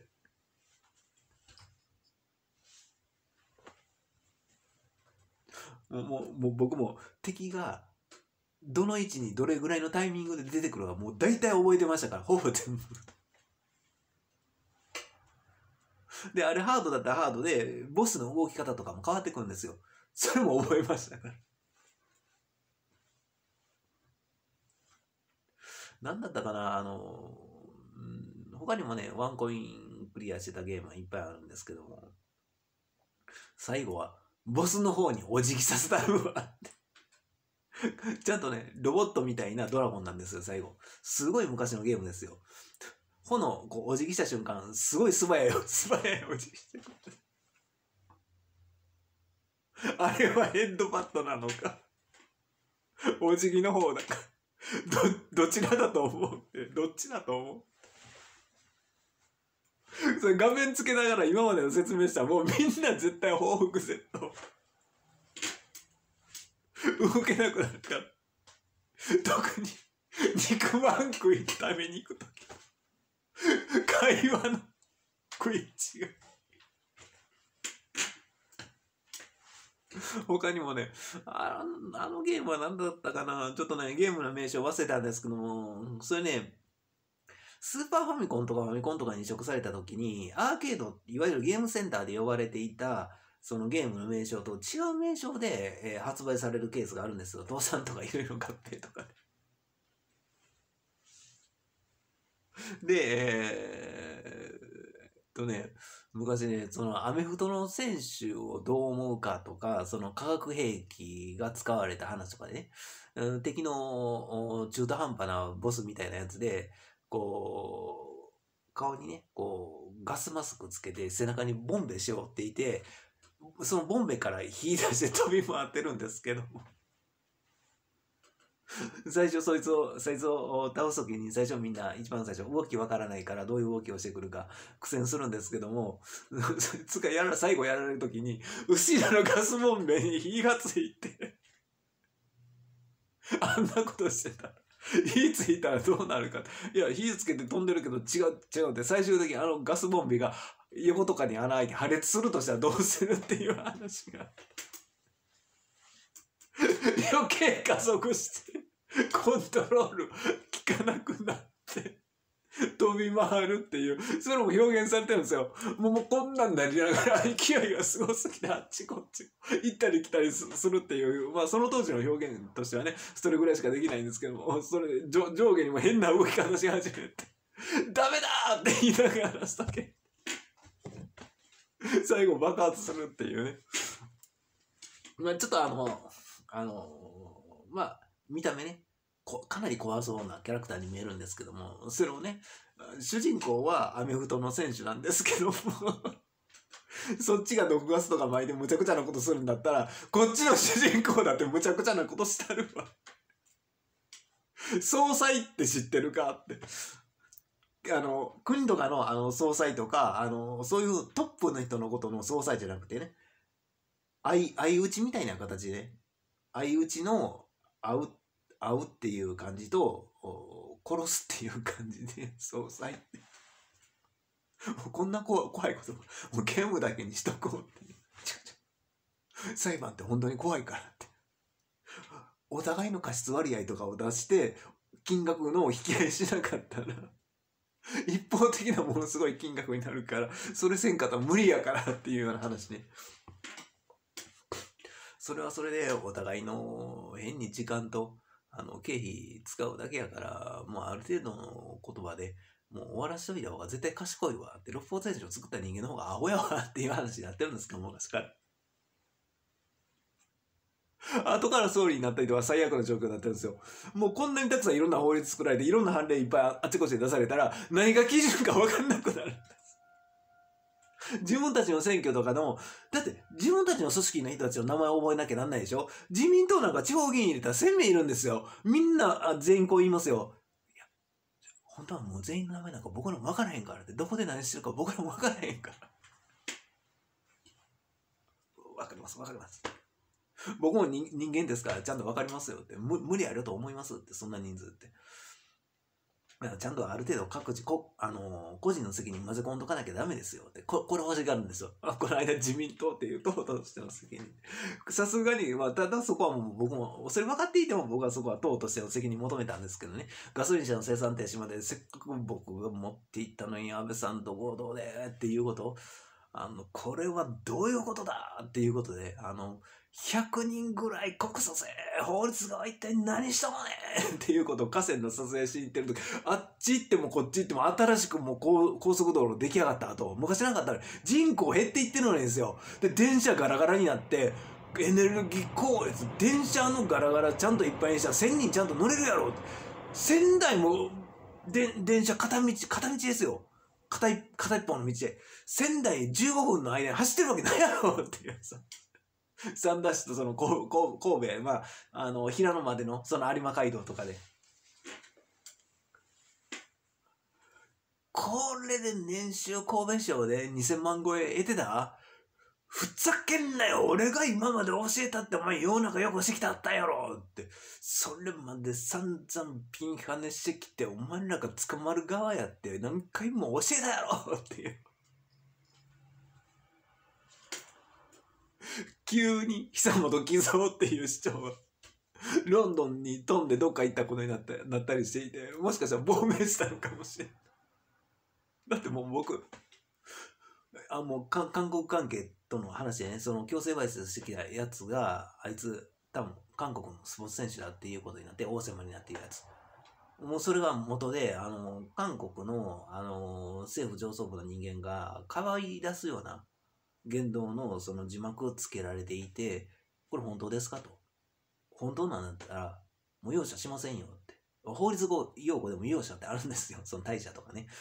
もう僕も敵がどの位置にどれぐらいのタイミングで出てくるかもう大体覚えてましたから、ほぼ全部。で、あれハードだったらハードで、ボスの動き方とかも変わってくるんですよ。それも覚えましたから。何だったかな、他にもね、ワンコインクリアしてたゲームはいっぱいあるんですけども、最後は、ボスの方にお辞儀させたるわって。ちゃんとね、ロボットみたいなドラゴンなんですよ、最後。すごい昔のゲームですよ。炎、こう、お辞儀した瞬間、すごい素早いお辞儀してくる。あれはヘッドパッドなのか、お辞儀の方だか、どちらだと思うって、どっちだと思うそれ画面つけながら今までの説明したらもうみんな絶対報復セット動けなくなるから。特に肉まん食い食べに行くとき会話の食い違い他にもね、あのゲームは何だったかな、ちょっとねゲームの名称忘れたんですけども、それね、スーパーファミコンとかファミコンとかに移植された時に、アーケード、いわゆるゲームセンターで呼ばれていた、そのゲームの名称と違う名称で、発売されるケースがあるんですよ。倒産とかいろいろ合併とかで。昔ね、そのアメフトの選手をどう思うかとか、その化学兵器が使われた話とかでね、敵の中途半端なボスみたいなやつで、こう、顔にね、こう、ガスマスクつけて背中にボンベしようっていて、そのボンベから火出して飛び回ってるんですけども。最初そいつを倒すときに最初みんな一番最初動きわからないからどういう動きをしてくるか苦戦するんですけども、そいつが最後やられるときに後ろのガスボンベに火がついてあんなことしてたら火ついたらどうなるか。いや、火つけて飛んでるけど違うって最終的にあのガスボンベが横とかに穴開いて破裂するとしたらどうするっていう話が余計加速してコントロール効かなくなって飛び回るっていう、それも表現されてるんですよ。もうこんなんなりながら勢いがすごすぎてあっちこっち行ったり来たりするっていう、まあその当時の表現としてはね、それぐらいしかできないんですけども、それで上下にも変な動き方し始めてダメだって言いながらしたけ最後爆発するっていうね。まあちょっとまあ見た目ね、かなり怖そうなキャラクターに見えるんですけども、それをね、主人公はアメフトの選手なんですけどもそっちが毒ガスとか巻いてむちゃくちゃなことするんだったら、こっちの主人公だってむちゃくちゃなことしたるわ総裁って知ってるかって。国とかの総裁とか、そういうトップの人のことの総裁じゃなくてね、相打ちみたいな形で、相打ちの会うっていう感じと殺すっていう感じで総裁ってこんな怖いこともうゲームだけにしとこうって裁判って本当に怖いからってお互いの過失割合とかを出して金額の引き合いしなかったら一方的なものすごい金額になるからそれせんかったら無理やからっていうような話ね。 それはそれでお互いの変に時間と、経費使うだけやから、もうある程度の言葉で、もう終わらしといた方が絶対賢いわって、六法全書を作った人間の方がアホやわっていう話になってるんですか、昔から。後から総理になったりとか最悪な状況になってるんですよ。もうこんなにたくさんいろんな法律作られて、いろんな判例いっぱいあちこちで出されたら、何が基準か分かんなくなる。自分たちの選挙とかの、だって自分たちの組織の人たちの名前を覚えなきゃなんないでしょ。自民党なんか地方議員入れたら1000名いるんですよ。みんな全員こう言いますよ。いや、本当はもう全員の名前なんか僕らも分からへんからって、どこで何してるか僕らも分からへんから。分かります、分かります。僕も人間ですからちゃんと分かりますよって。無理あると思いますって、そんな人数って。ちゃんとある程度個人の責任混ぜ込んどかなきゃダメですよって。これ欲しがるんですよ。この間自民党っていう党としての責任。さすがに、ただそこはもう僕も、それ分かっていても僕はそこは党としての責任求めたんですけどね。ガソリン車の生産停止までせっかく僕が持っていったのに安倍さんと合同でっていうことを、これはどういうことだっていうことで、100人ぐらい告訴せ法律が一体何しともねっていうことを河川の撮影しに行ってる時、あっち行ってもこっち行っても新しくもう高速道路出来上がった後、昔なんかあったら人口減っていってるのにですよ。で、電車ガラガラになって、エネルギー効率、電車のガラガラちゃんといっぱいにしたら1000人ちゃんと乗れるやろ。仙台も電車片道ですよ。片一方の道で。仙台15分の間に走ってるわけないやろっていうさ。三田市とその神戸、平野までのその有馬街道とかで。これで年収神戸省で2000万超え得てた？ふざけんなよ、俺が今まで教えたってお前世の中よくしてきたったやろって。それまで散々ピンハネしてきて、お前らが捕まる側やって何回も教えたやろっていう。急に久本喜造っていう市長がロンドンに飛んでどっか行ったことになったりしていて、もしかしたら亡命したのかもしれない。だってもう僕、もう韓国関係との話でね、その強制買収してきたやつが、あいつ多分韓国のスポーツ選手だっていうことになって、王様になっているやつ。もうそれが元で、韓国の、政府上層部の人間が、かばい出すような言動のその字幕をつけられていて、これ本当ですかと。本当なんだったら、もう容赦しませんよって。法律用語でも容赦ってあるんですよ。その大赦とかね。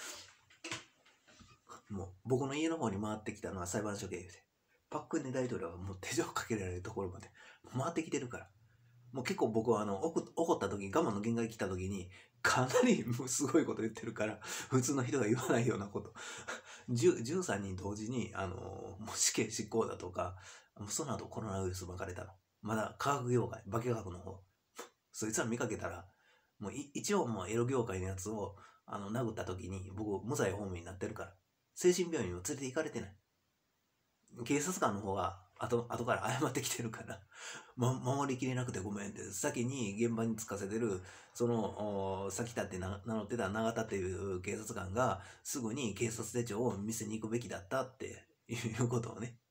もう僕の家の方に回ってきたのは裁判所経由で。パク・クネ大統領はもう手錠をかけられるところまで回ってきてるから。もう結構僕は怒った時、我慢の限界来た時に、かなりもうすごいこと言ってるから、普通の人が言わないようなこと。13人同時に、もう死刑執行だとか、その後コロナウイルス巻かれたの。まだ科学業界、化学の方。そいつら見かけたら、もう一応もうエロ業界のやつを、殴った時に、僕、無罪放免になってるから、精神病院にも連れて行かれてない。警察官の方が、後から謝ってきてるから、守りきれなくてごめんって、先に現場に着かせてる、その、先田って名乗ってた永田っていう警察官が、すぐに警察手帳を見せに行くべきだったっていうことをね。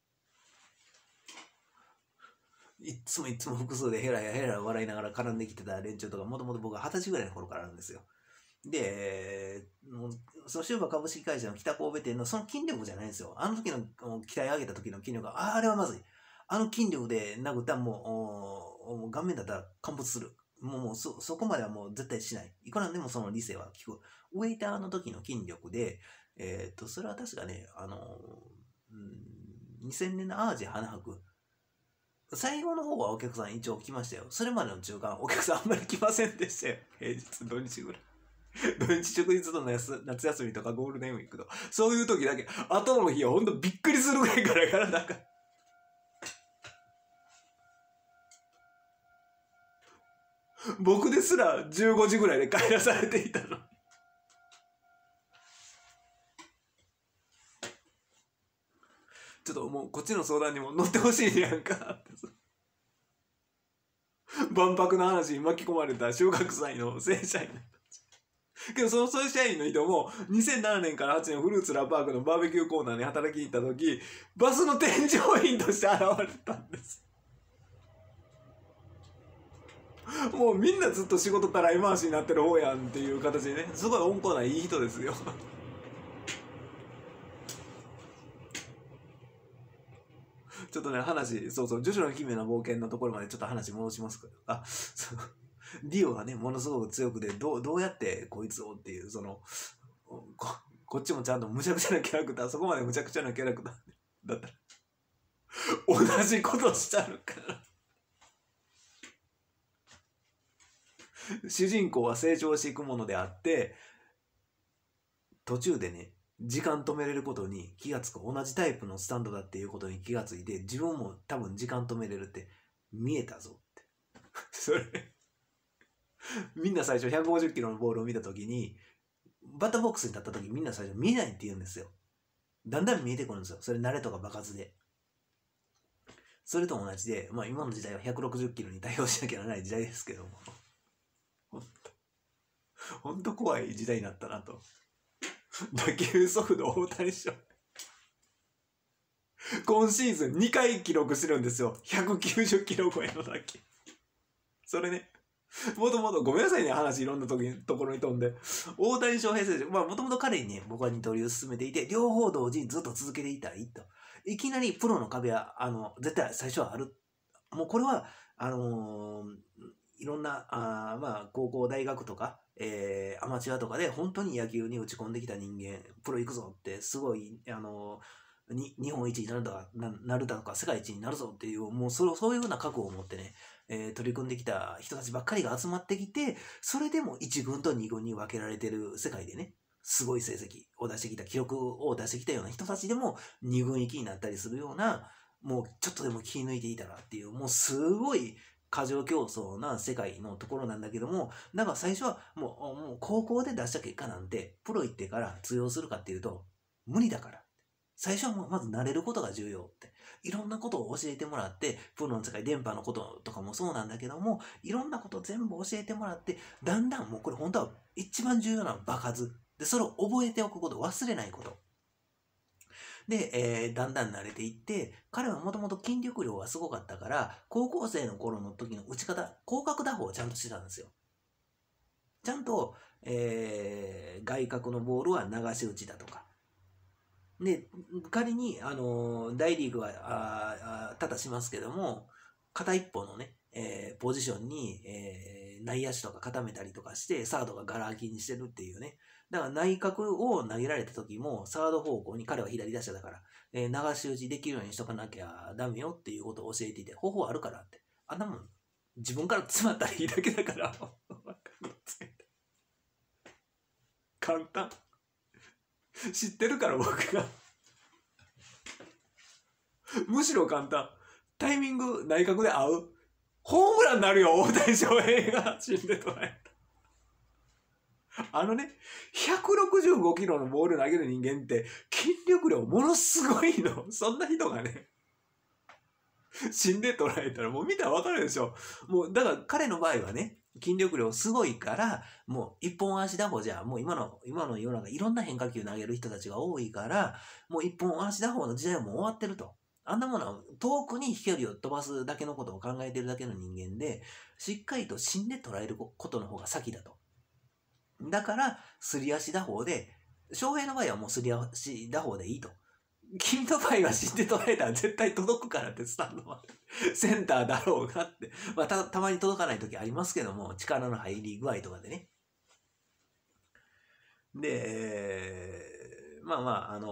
いつも複数でヘラヘラ笑いながら絡んできてた連中とか、もともと僕は20歳ぐらいの頃からあるんですよ。で、そのシューバ株式会社の北神戸店のその筋力じゃないんですよ。あの時の鍛え上げた時の筋力が、あれはまずい。あの筋力で殴ったらもう顔面だったら陥没する。もうそこまではもう絶対しない。いくらでもその理性は効く。ウェイターの時の筋力で、それは確かね、2000年の淡路花博。最後の方はお客さん一応来ましたよ。それまでの中間、お客さんあんまり来ませんでしたよ。平日、土日ぐらい。土日祝日の夏休みとかゴールデンウィークとか、そういう時だけ、後の日はほんとびっくりするぐらいからなんか。僕ですら15時ぐらいで帰らされていたの。ちょっともうこっちの相談にも乗ってほしいねやんかって万博の話に巻き込まれた小学生の正社員けどその正社員の人も2007年から8年フルーツラパークのバーベキューコーナーに働きに行った時バスの添乗員として現れたんです。 もうみんなずっと仕事たらい回しになってる方やんっていう形でね、すごい温厚ないい人ですよ。ちょっとね、話、そうそう、ジョジョの奇妙な冒険のところまでちょっと話戻しますから。あ、そう。ディオがね、ものすごく強くて、どうやってこいつをっていう、こっちもちゃんとむちゃくちゃなキャラクター、そこまでむちゃくちゃなキャラクターだったら、同じことしちゃうから。主人公は成長していくものであって、途中でね、時間止めれることに気がつく。同じタイプのスタンドだっていうことに気がついて、自分も多分時間止めれるって見えたぞって。それ、みんな最初150キロのボールを見たときに、バッターボックスに立ったときみんな最初見えないって言うんですよ。だんだん見えてくるんですよ。それ慣れとか場数で。それと同じで、まあ今の時代は160キロに対応しなきゃならない時代ですけども。ほんと怖い時代になったなと。打球速度大谷翔今シーズン2回記録してるんですよ。190キロ超えの打球。それね、もともとごめんなさいね、話いろんなところに飛んで。大谷翔平選手、まあもともと彼にね、僕は二刀流を進めていて、両方同時にずっと続けていたらいいと。いきなりプロの壁は、絶対最初はある。もうこれは、いろんな、まあ、高校、大学とか、アマチュアとかで本当に野球に打ち込んできた人間、プロ行くぞってすごい、日本一になるだとか、世界一になるぞっていう、もうそういうような覚悟を持ってね、取り組んできた人たちばっかりが集まってきて、それでも1軍と2軍に分けられてる世界でね、すごい成績を出してきた、記録を出してきたような人たちでも2軍行きになったりするような、もうちょっとでも気抜いていたらっていう、もうすごい過剰競争な世界のところなんだけども、だから最初はもう高校で出した結果なんて、プロ行ってから通用するかっていうと、無理だから。最初はもうまず慣れることが重要って。いろんなことを教えてもらって、プロの世界、電波のこととかもそうなんだけども、いろんなこと全部教えてもらって、だんだんもうこれ本当は一番重要な場数。で、それを覚えておくこと、忘れないこと。で、だんだん慣れていって、彼はもともと筋力量がすごかったから、高校生の頃の時の打ち方、広角打法をちゃんとしてたんですよ。ちゃんと、外角のボールは流し打ちだとか。で、仮に、大リーグは多々しますけども、片一方のね、ポジションに、内野手とか固めたりとかして、サードがガラ空きにしてるっていうね。だから内角を投げられた時も、サード方向に彼は左打者だから、流し打ちできるようにしとかなきゃダメよっていうことを教えていて、方法あるからって。あんなもん、自分から詰まったらいいだけだから。簡単。知ってるから僕が。むしろ簡単。タイミング内角で合う。ホームランになるよ、大谷翔平が死んで捉えた。165キロのボール投げる人間って筋力量ものすごいの。そんな人がね、死んで捉えたらもう見たらわかるでしょ。もう、だから彼の場合はね、筋力量すごいから、もう一本足打法じゃ、もう今の世の中いろんな変化球投げる人たちが多いから、もう一本足打法の時代はもう終わってると。あんなものは遠くに飛距離を飛ばすだけのことを考えてるだけの人間で、しっかりと芯で捉えることの方が先だと。だから、すり足打法で、翔平の場合はもうすり足打法でいいと。君の場合は芯で捉えたら絶対届くからって、スタンドまで。センターだろうがって。まあ、たまに届かない時ありますけども、力の入り具合とかでね。で、まあまあ、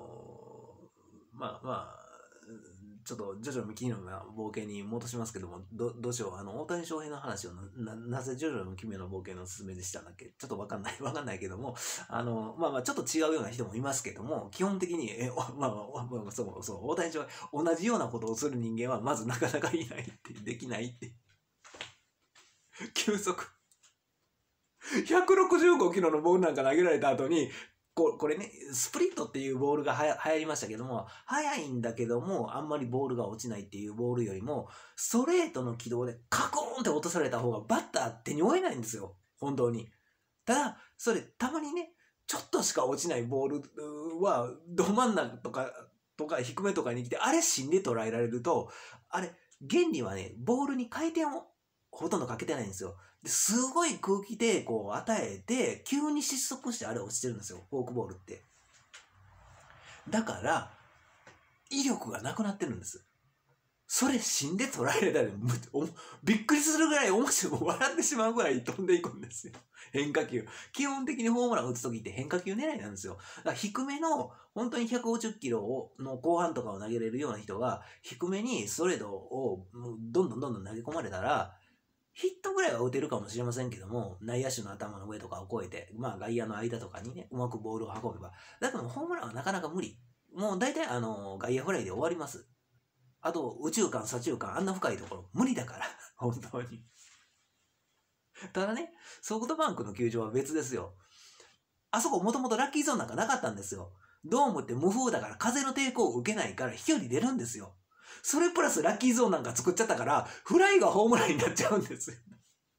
まあ、ちょっとジョジョの奇妙な冒険に戻しますけども、どうしよう。大谷翔平の話をなぜジョジョの奇妙な冒険のおすすめでしたんだっけちょっとわかんないけども、まあちょっと違うような人もいますけども、基本的に、まあ、そう、大谷翔平、同じようなことをする人間はまずなかなかいないって、できないって。球速。165キロのボールなんか投げられた後に、これね、スプリットっていうボールが流行りましたけども、速いんだけども、あんまりボールが落ちないっていうボールよりも、ストレートの軌道でカコーンって落とされた方がバッター手に負えないんですよ。本当に。ただ、それたまにね、ちょっとしか落ちないボールは、ど真ん中とか低めとかに来て、あれ芯で捉えられると、あれ、原理はね、ボールに回転をほとんどかけてないんですよ。ですごい空気抵抗を与えて、急に失速してあれ落ちてるんですよ、フォークボールって。だから、威力がなくなってるんです。それ死んで取られたらびっくりするぐらい面白い、笑ってしまうぐらい飛んでいくんですよ。変化球。基本的にホームラン打つときって変化球狙いなんですよ。だから低めの本当に150キロの後半とかを投げれるような人が低めにストレートをどんどん投げ込まれたらヒットぐらいは打てるかもしれませんけども、内野手の頭の上とかを越えて、まあ外野の間とかにね、うまくボールを運べば。だけどホームランはなかなか無理。もう大体外野フライで終わります。あと、宇宙間、左中間、あんな深いところ、無理だから。本当に。ただね、ソフトバンクの球場は別ですよ。あそこもともとラッキーゾーンなんかなかったんですよ。ドームって無風だから風の抵抗を受けないから飛距離出るんですよ。それプラスラッキーゾーンなんか作っちゃったから、フライがホームランになっちゃうんですよ。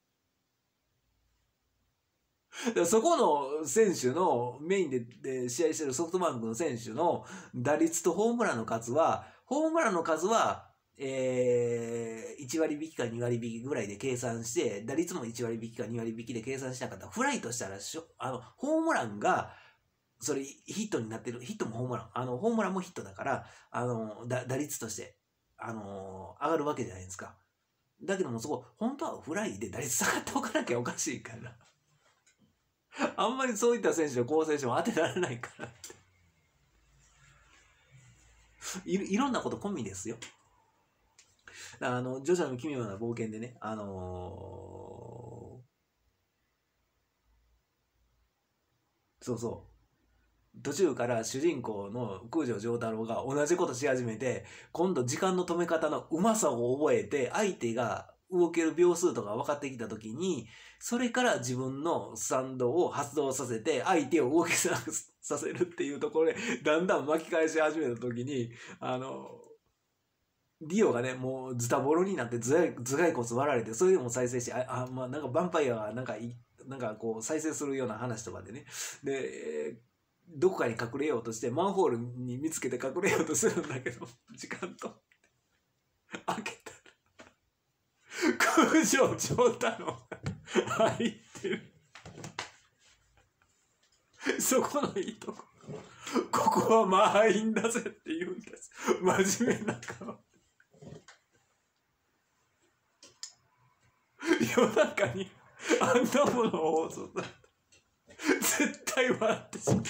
だからそこの選手のメインで試合してるソフトバンクの選手の打率とホームランの数は、ホームランの数は、1割引きか2割引きぐらいで計算して、打率も1割引きか2割引きで計算しなかったら、フライとしたらホームランが、それヒットになってる、ヒットもホームラン、ホームランもヒットだから、打率として、上がるわけじゃないですか。だけどもそこ、本当はフライで打率下がっておかなきゃおかしいから。あんまりそういった選手の構成しても当てられないからって。いろんなこと込みですよ。ジョジョの奇妙な冒険でね、そうそう。途中から主人公の空城城太郎が同じことし始めて、今度時間の止め方のうまさを覚えて、相手が動ける秒数とか分かってきたときに、それから自分のスタンドを発動させて、相手を動きさせるっていうところで、だんだん巻き返し始めたときに、ディオがね、もうズタボロになって頭蓋骨割られて、それでも再生して、まあなんかヴァンパイアはなんかこう再生するような話とかでね。で、どこかに隠れようとして、マンホールに見つけて隠れようとするんだけど、時間と、開けたら、空城城太郎が入ってる。そこのいいとこ。ここは満員だぜって言うんです。真面目な顔。夜中にあんなものを放送だった絶対笑ってしまう。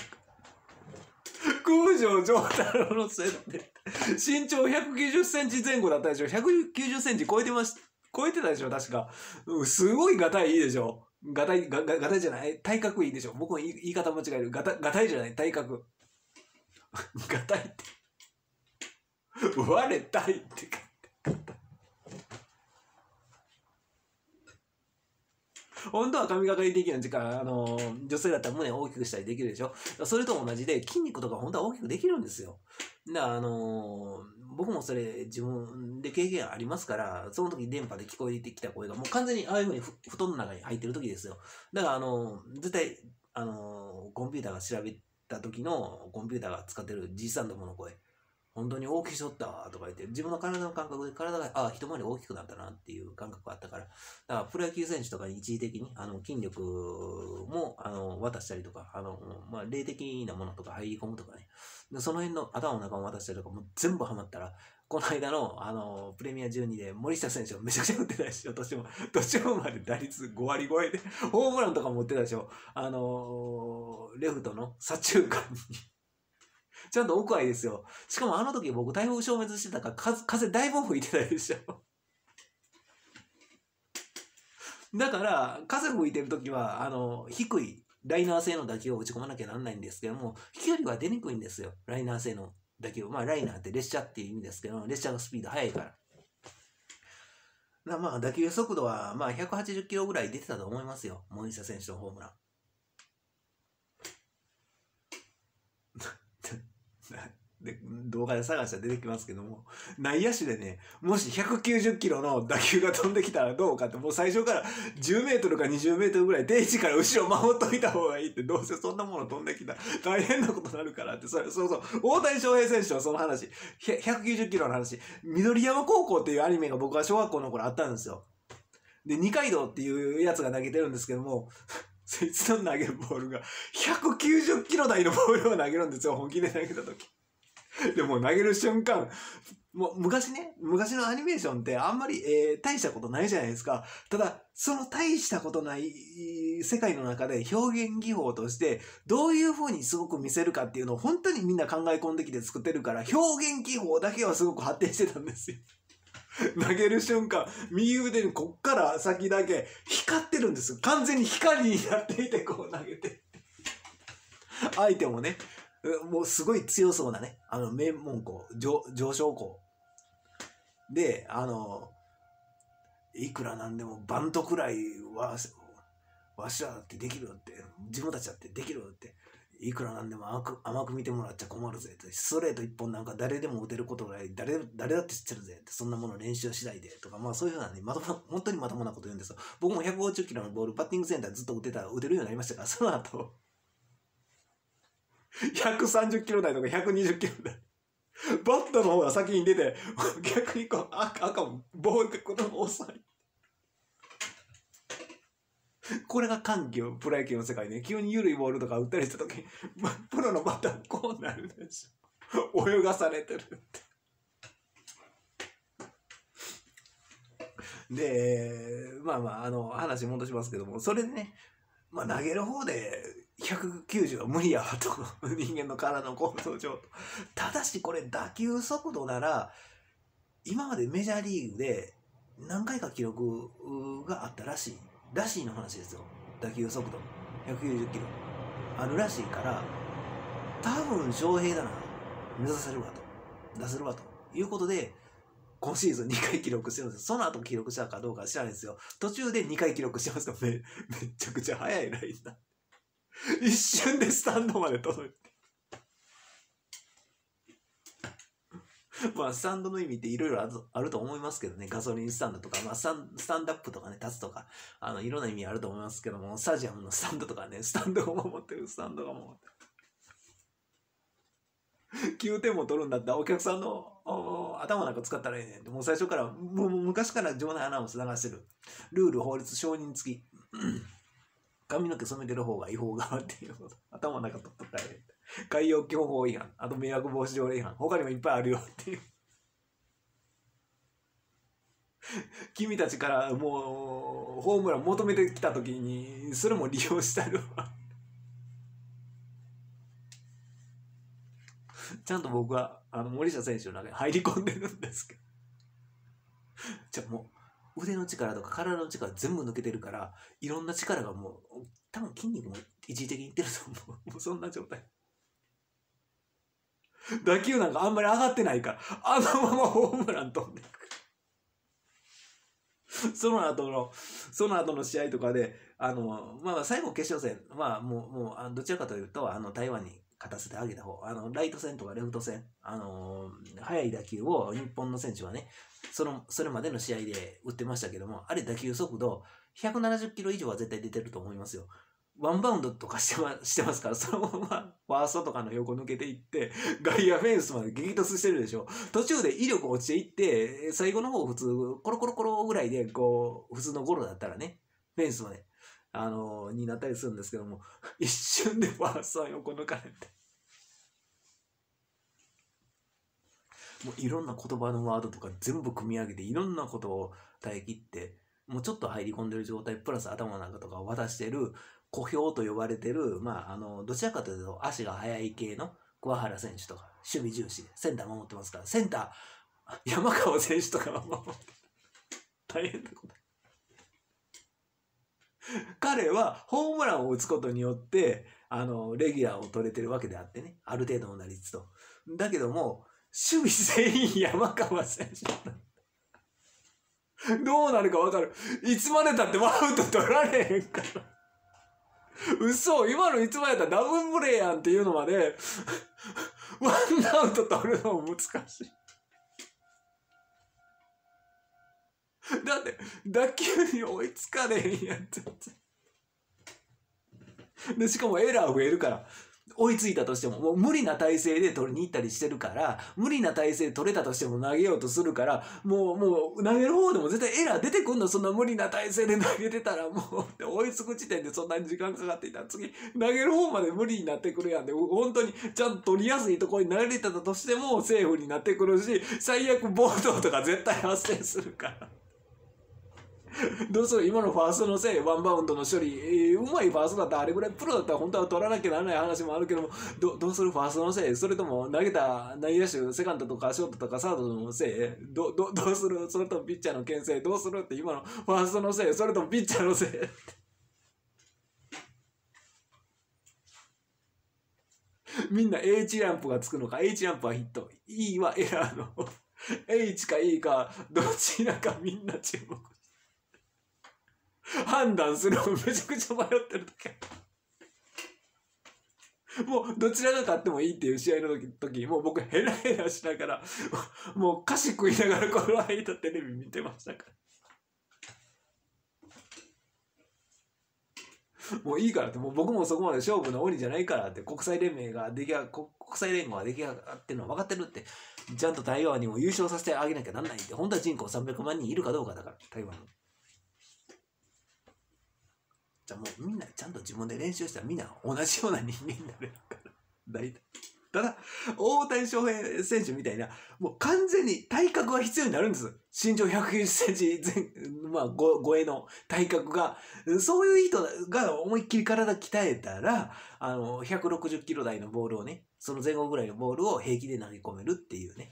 空城城太郎の設定身長190センチ前後だったでしょ。190センチ超えてたでしょ確か。すごいガタイいいでしょ。ガタイじゃない、体格いいでしょ。僕も言い方間違える。ガタイじゃない、体格。ガタイって割れたいって本当は髪型的な時間、女性だったら胸を大きくしたりできるでしょ。それと同じで筋肉とか本当は大きくできるんですよ。だから僕もそれ自分で経験ありますから、その時電波で聞こえてきた声がもう完全にああいうふうに布団の中に入ってる時ですよ。だから絶対コンピューターが調べた時のコンピューターが使ってるじいさんどもの声。本当に大きしとったわとか言って、自分の体の感覚で体が、一回り大きくなったなっていう感覚があったから、だからプロ野球選手とかに一時的に、筋力も、渡したりとか、まあ、霊的なものとか入り込むとかね、その辺の頭の中を渡したりとか、もう全部ハマったら、この間の、プレミア12で森下選手をめちゃくちゃ打ってたでしょ、途中まで打率5割超えで、ホームランとかも打ってたでしょ、レフトの左中間に。ちゃんと奥合いですよ。しかもあの時僕台風消滅してたから風だいぶ吹いてたでしょ。だから風吹いてる時は低いライナー製の打球を打ち込まなきゃならないんですけども、飛距離は出にくいんですよ。ライナー製の打球。まあライナーって列車っていう意味ですけど、列車がスピード速いから。まあ打球速度はまあ180キロぐらい出てたと思いますよ。森下選手のホームラン。で動画で探したら出てきますけども、内野手でね、もし190キロの打球が飛んできたらどうかって、もう最初から10メートルか20メートルぐらい定位置から後ろ守っといた方がいいって、どうせそんなもの飛んできたら大変なことになるからって、そう大谷翔平選手はその話、190キロの話、緑山高校っていうアニメが僕は小学校の頃あったんですよ。 で、二階堂っていうやつが投げてるんですけども、そいつの投げるボールが190キロ台のボールを投げるんですよ、本気で投げた時。でも投げる瞬間、もう昔のアニメーションってあんまり、大したことないじゃないですか。ただ、その大したことない世界の中で表現技法として、どういう風にすごく見せるかっていうのを本当にみんな考え込んできて作ってるから、表現技法だけはすごく発展してたんですよ。投げる瞬間、右腕にこっから先だけ光ってるんですよ。完全に光になっていてこう投げて。相手もね、もうすごい強そうなね、名門校、上昇校。で、いくらなんでもバントくらいは、わしらだってできるって、自分たちだってできるって、いくらなんでも甘く見てもらっちゃ困るぜって、ストレート一本なんか誰でも打てることぐらい、誰だって知ってるぜって、そんなもの練習次第でとか、まあそういうふうなね、本当にまともなこと言うんですよ。僕も150キロのボール、バッティングセンターずっと打てるようになりましたから、その後、130キロ台とか120キロ台。バットの方が先に出て、逆にこう、ボールがこのまま遅い。これが緩急、プロ野球の世界ね。急に緩いボールとか打ったりしたときに、プロのバッターこうなるんですよ。泳がされてるって。で、話戻しますけども、それでね、投げる方で190は無理やわと。人間の体の構造上と。ただしこれ打球速度なら、今までメジャーリーグで何回か記録があったらしいの話ですよ。打球速度190キロあるらしいから、多分翔平だな、目指せるわと、出せるわということで、今シーズン2回記録してるんですよ。その後記録したかどうか知らないですよ。途中で2回記録してますからめちゃくちゃ速いラインだ。一瞬でスタンドまで届いて。スタンドの意味っていろいろあると思いますけどね。ガソリンスタンドとか、スタンドアップとかね、立つとか、いろんな意味あると思いますけども、スタジアムのスタンドとかね、スタンドを守ってる、スタンドが守ってる。9点も取るんだったらお客さんの頭なんか使ったらええねんって、もう最初から、もう昔から場内アナウンス流してる。ルール、法律、承認付き。髪の毛染めてる方が違法側っていうこと。頭の中取ったらええねん。海洋基本法違反、あと迷惑防止条例違反、他にもいっぱいあるよっていう。君たちからもうホームラン求めてきた時にそれも利用したるわ。ちゃんと僕は森下選手の中に入り込んでるんですけど、じゃあもう腕の力とか体の力全部抜けてるから、いろんな力がもう多分筋肉も一時的にいってると思う。もうそんな状態。打球なんかあんまり上がってないから、あのままホームラン飛んでいく。その後の試合とかで、最後決勝戦、もうどちらかというと、台湾に勝たせてあげた方、ライト線とかレフト線、速い打球を日本の選手はね、それまでの試合で打ってましたけども、あれ打球速度、170キロ以上は絶対出てると思いますよ。ワンバウンドとかしてますから、そのままファーストとかの横抜けていって、外野フェンスまで激突してるでしょ。途中で威力落ちていって、最後の方普通、コロコロコロぐらいで、こう、普通のゴロだったらね、フェンスまで、になったりするんですけども、一瞬でファーストは横抜かれて。もういろんな言葉のワードとか全部組み上げて、いろんなことを耐え切って、もうちょっと入り込んでる状態、プラス頭なんかとかを渡してる、小兵と呼ばれてる、どちらかというと足が速い系の桑原選手とか、守備重視でセンター守ってますから、センター、山川選手とかは守って大変なこと。彼はホームランを打つことによって、レギュラーを取れてるわけであってね、ある程度の打率と。だけども、守備全員山川選手。どうなるか分かる。いつまでたってアウト取られへんから。嘘、今のいつまでたらダブルプレーやんっていうのまで、ワンアウト取るのも難しい。だって、打球に追いつかれへんやん。で、しかもエラー増えるから、 追いついたとしても、もう無理な体勢で取りに行ったりしてるから、無理な体勢で取れたとしても投げようとするから、もう投げる方でも絶対エラー出てくんの、そんな無理な体勢で投げてたら、もう、追いつく時点でそんなに時間かかっていたら、次、投げる方まで無理になってくるやんで、本当にちゃんと取りやすいところに投げれたとしても、セーフになってくるし、最悪暴投とか絶対発生するから。どうする今のファーストのせい、ワンバウンドの処理、うまいファーストだったらあれぐらいプロだったら本当は取らなきゃならない話もあるけども、どうするファーストのせい、それとも投げた内野手、セカンドとかショートとかサードのせい、どうする、それともピッチャーの牽制どうするって今のファーストのせい、それともピッチャーのせい。みんな H ランプがつくのか、H ランプはヒット、E はエラーのH か E かどちらかみんな注目判断するのめちゃくちゃ迷ってる時もうどちらが勝ってもいいっていう試合の時もう僕ヘラヘラしながらもう菓子食いながらこの間テレビ見てましたからもういいからって、もう僕もそこまで勝負の鬼じゃないからって、国際連合が出来上がってるのは分かってるって、ちゃんと台湾にも優勝させてあげなきゃなんないって、本当は人口300万人いるかどうかだから、台湾に。じゃあもうみんなちゃんと自分で練習したらみんな同じような人間になれるから大体。ただ大谷翔平選手みたいなもう完全に体格が必要になるんです。身長190センチ超えの体格が、そういう人が思いっきり体鍛えたら160キロ台のボールをね、その前後ぐらいのボールを平気で投げ込めるっていうね、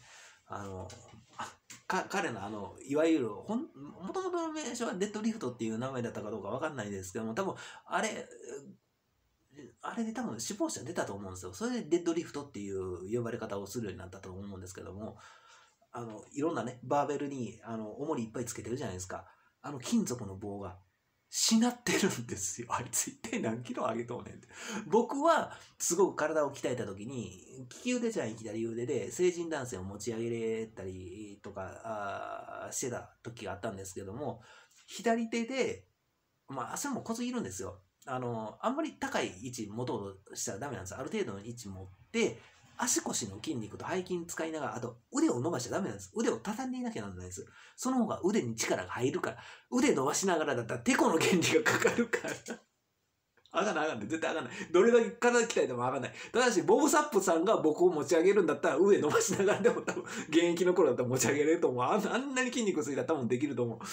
彼のいわゆるもともとの名称はデッドリフトっていう名前だったかどうか分かんないですけども、多分あれで多分死亡者出たと思うんですよ。それでデッドリフトっていう呼ばれ方をするようになったと思うんですけども、いろんなねバーベルに重りいっぱいつけてるじゃないですか。金属の棒がしなってるんですよ。あいつ一体何キロ上げとうねんって。僕はすごく体を鍛えた時に利き腕じゃない左腕で成人男性を持ち上げれたりとかしてた時があったんですけども、左手でそれもコツいるんですよ。あんまり高い位置持とうとしたらダメなんです。ある程度の位置持って足腰の筋肉と背筋使いながら、あと腕を伸ばしちゃダメなんです。腕を畳んでいなきゃならないです。その方が腕に力が入るから。腕伸ばしながらだったらテコの原理がかかるからあかんない絶対あかんない。どれだけ体鍛えてもあかんない。ただしボブ・サップさんが僕を持ち上げるんだったら腕伸ばしながらでも多分現役の頃だったら持ち上げれると思う。あんなに筋肉ついたら多分できると思う。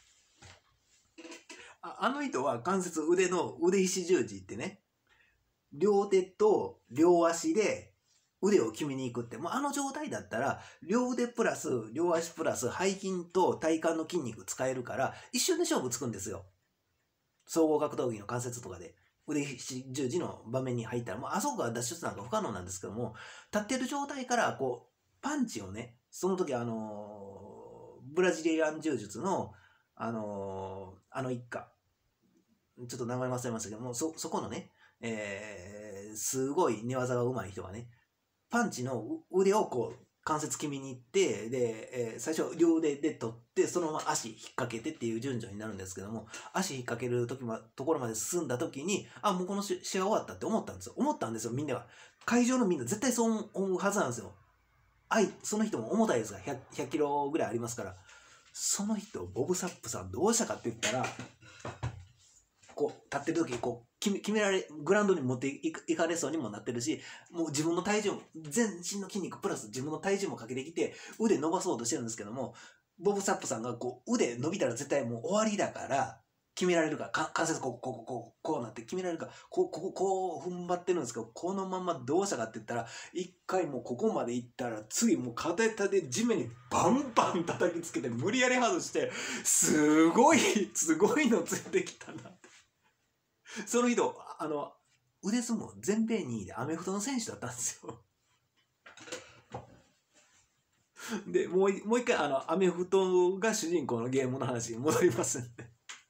あの人は関節腕の腕肘十字ってね、両手と両足で腕を決めに行くって、もうあの状態だったら両腕プラス両足プラス背筋と体幹の筋肉使えるから一瞬で勝負つくんですよ。総合格闘技の関節とかで腕肘十字の場面に入ったらもうあそこが脱出なんか不可能なんですけども、立ってる状態からこうパンチをね、その時ブラジリアン柔術の一家ちょっと名前忘れましたけども、そこのね、すごい寝技が上手い人がね、パンチの腕をこう関節決めに行って、で、最初両腕で取ってそのまま足引っ掛けてっていう順序になるんですけども、足引っ掛けるところまで進んだ時に、もうこの試合終わったって思ったんですよ。みんなは会場のみんな絶対そう思うはずなんですよ。その人も重たいですが 100キロぐらいありますから、その人ボブ・サップさんどうしたかって言ったら、こう立ってる時こう決められグラウンドに持っていかれそうにもなってるし、もう自分の体重も全身の筋肉プラス自分の体重もかけてきて腕伸ばそうとしてるんですけども、ボブ・サップさんがこう腕伸びたら絶対もう終わりだから決められるから関節こうなって決められるからこう踏ん張ってるんですけど、このままどうしたかって言ったら、一回もうここまで行ったら次もう片手で地面にバンバン叩きつけて無理やり外して、すごいのついてきたな。その人腕相撲全米2位でアメフトの選手だったんですよ。でもう一回アメフトが主人公のゲームの話に戻りますんで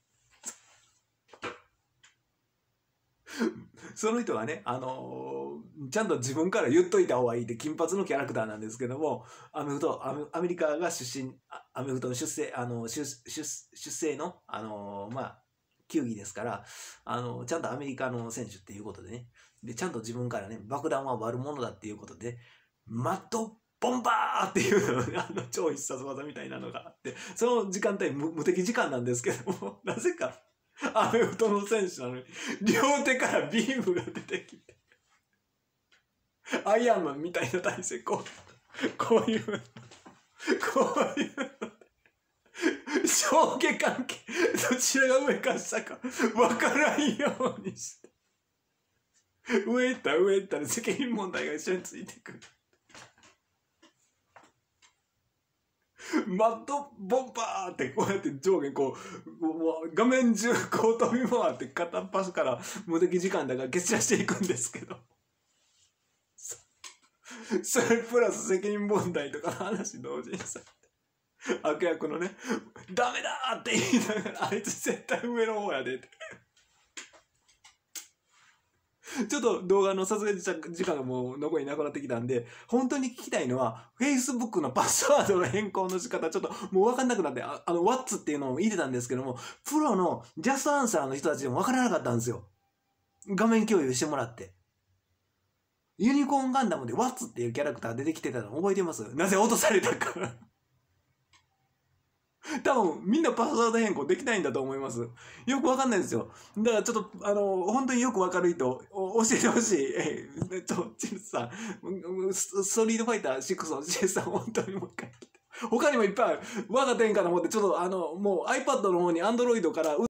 その人はね、ちゃんと自分から言っといた方がいいって金髪のキャラクターなんですけども、アメリカが出身、アメフトの出生の球技ですから、ちゃんとアメリカの選手っていうことでね。 で、ちゃんと自分からね、爆弾は悪者だっていうことで、マッドボンバーっていう超必殺技みたいなのがあって、その時間帯無敵時間なんですけども、なぜか、アメフトの選手なのに、両手からビームが出てきて、アイアンマンみたいな体勢、こういう、上下関係、どちらが上か下か、わからんようにして、上行ったら責任問題が一緒についてくる。マッドボンバーってこうやって上下こう画面中こう飛び回って片っ端から無敵時間だから蹴散らしていくんですけど、それプラス責任問題とかの話同時にさ、悪役のね、ダメだって言いながら、あいつ絶対上の方やでって。ちょっと動画のさすがに時間がもう残りなくなってきたんで、本当に聞きたいのは、Facebook のパスワードの変更の仕方、ちょっともう分かんなくなって、What's っていうのを入れたんですけども、プロのジャストアンサーの人たちでも分からなかったんですよ。画面共有してもらって。ユニコーンガンダムで What's っていうキャラクター出てきてたの覚えてます？なぜ落とされたか。多分みんなパスワード変更できないんだと思います。よくわかんないんですよ。だからちょっと本当によくわかる人教えてほしい。チルさん、ストリートファイター6のチルさん本当にもう一回。他にもいっぱい分かってんかと思って、ちょっともう iPad の方に Android から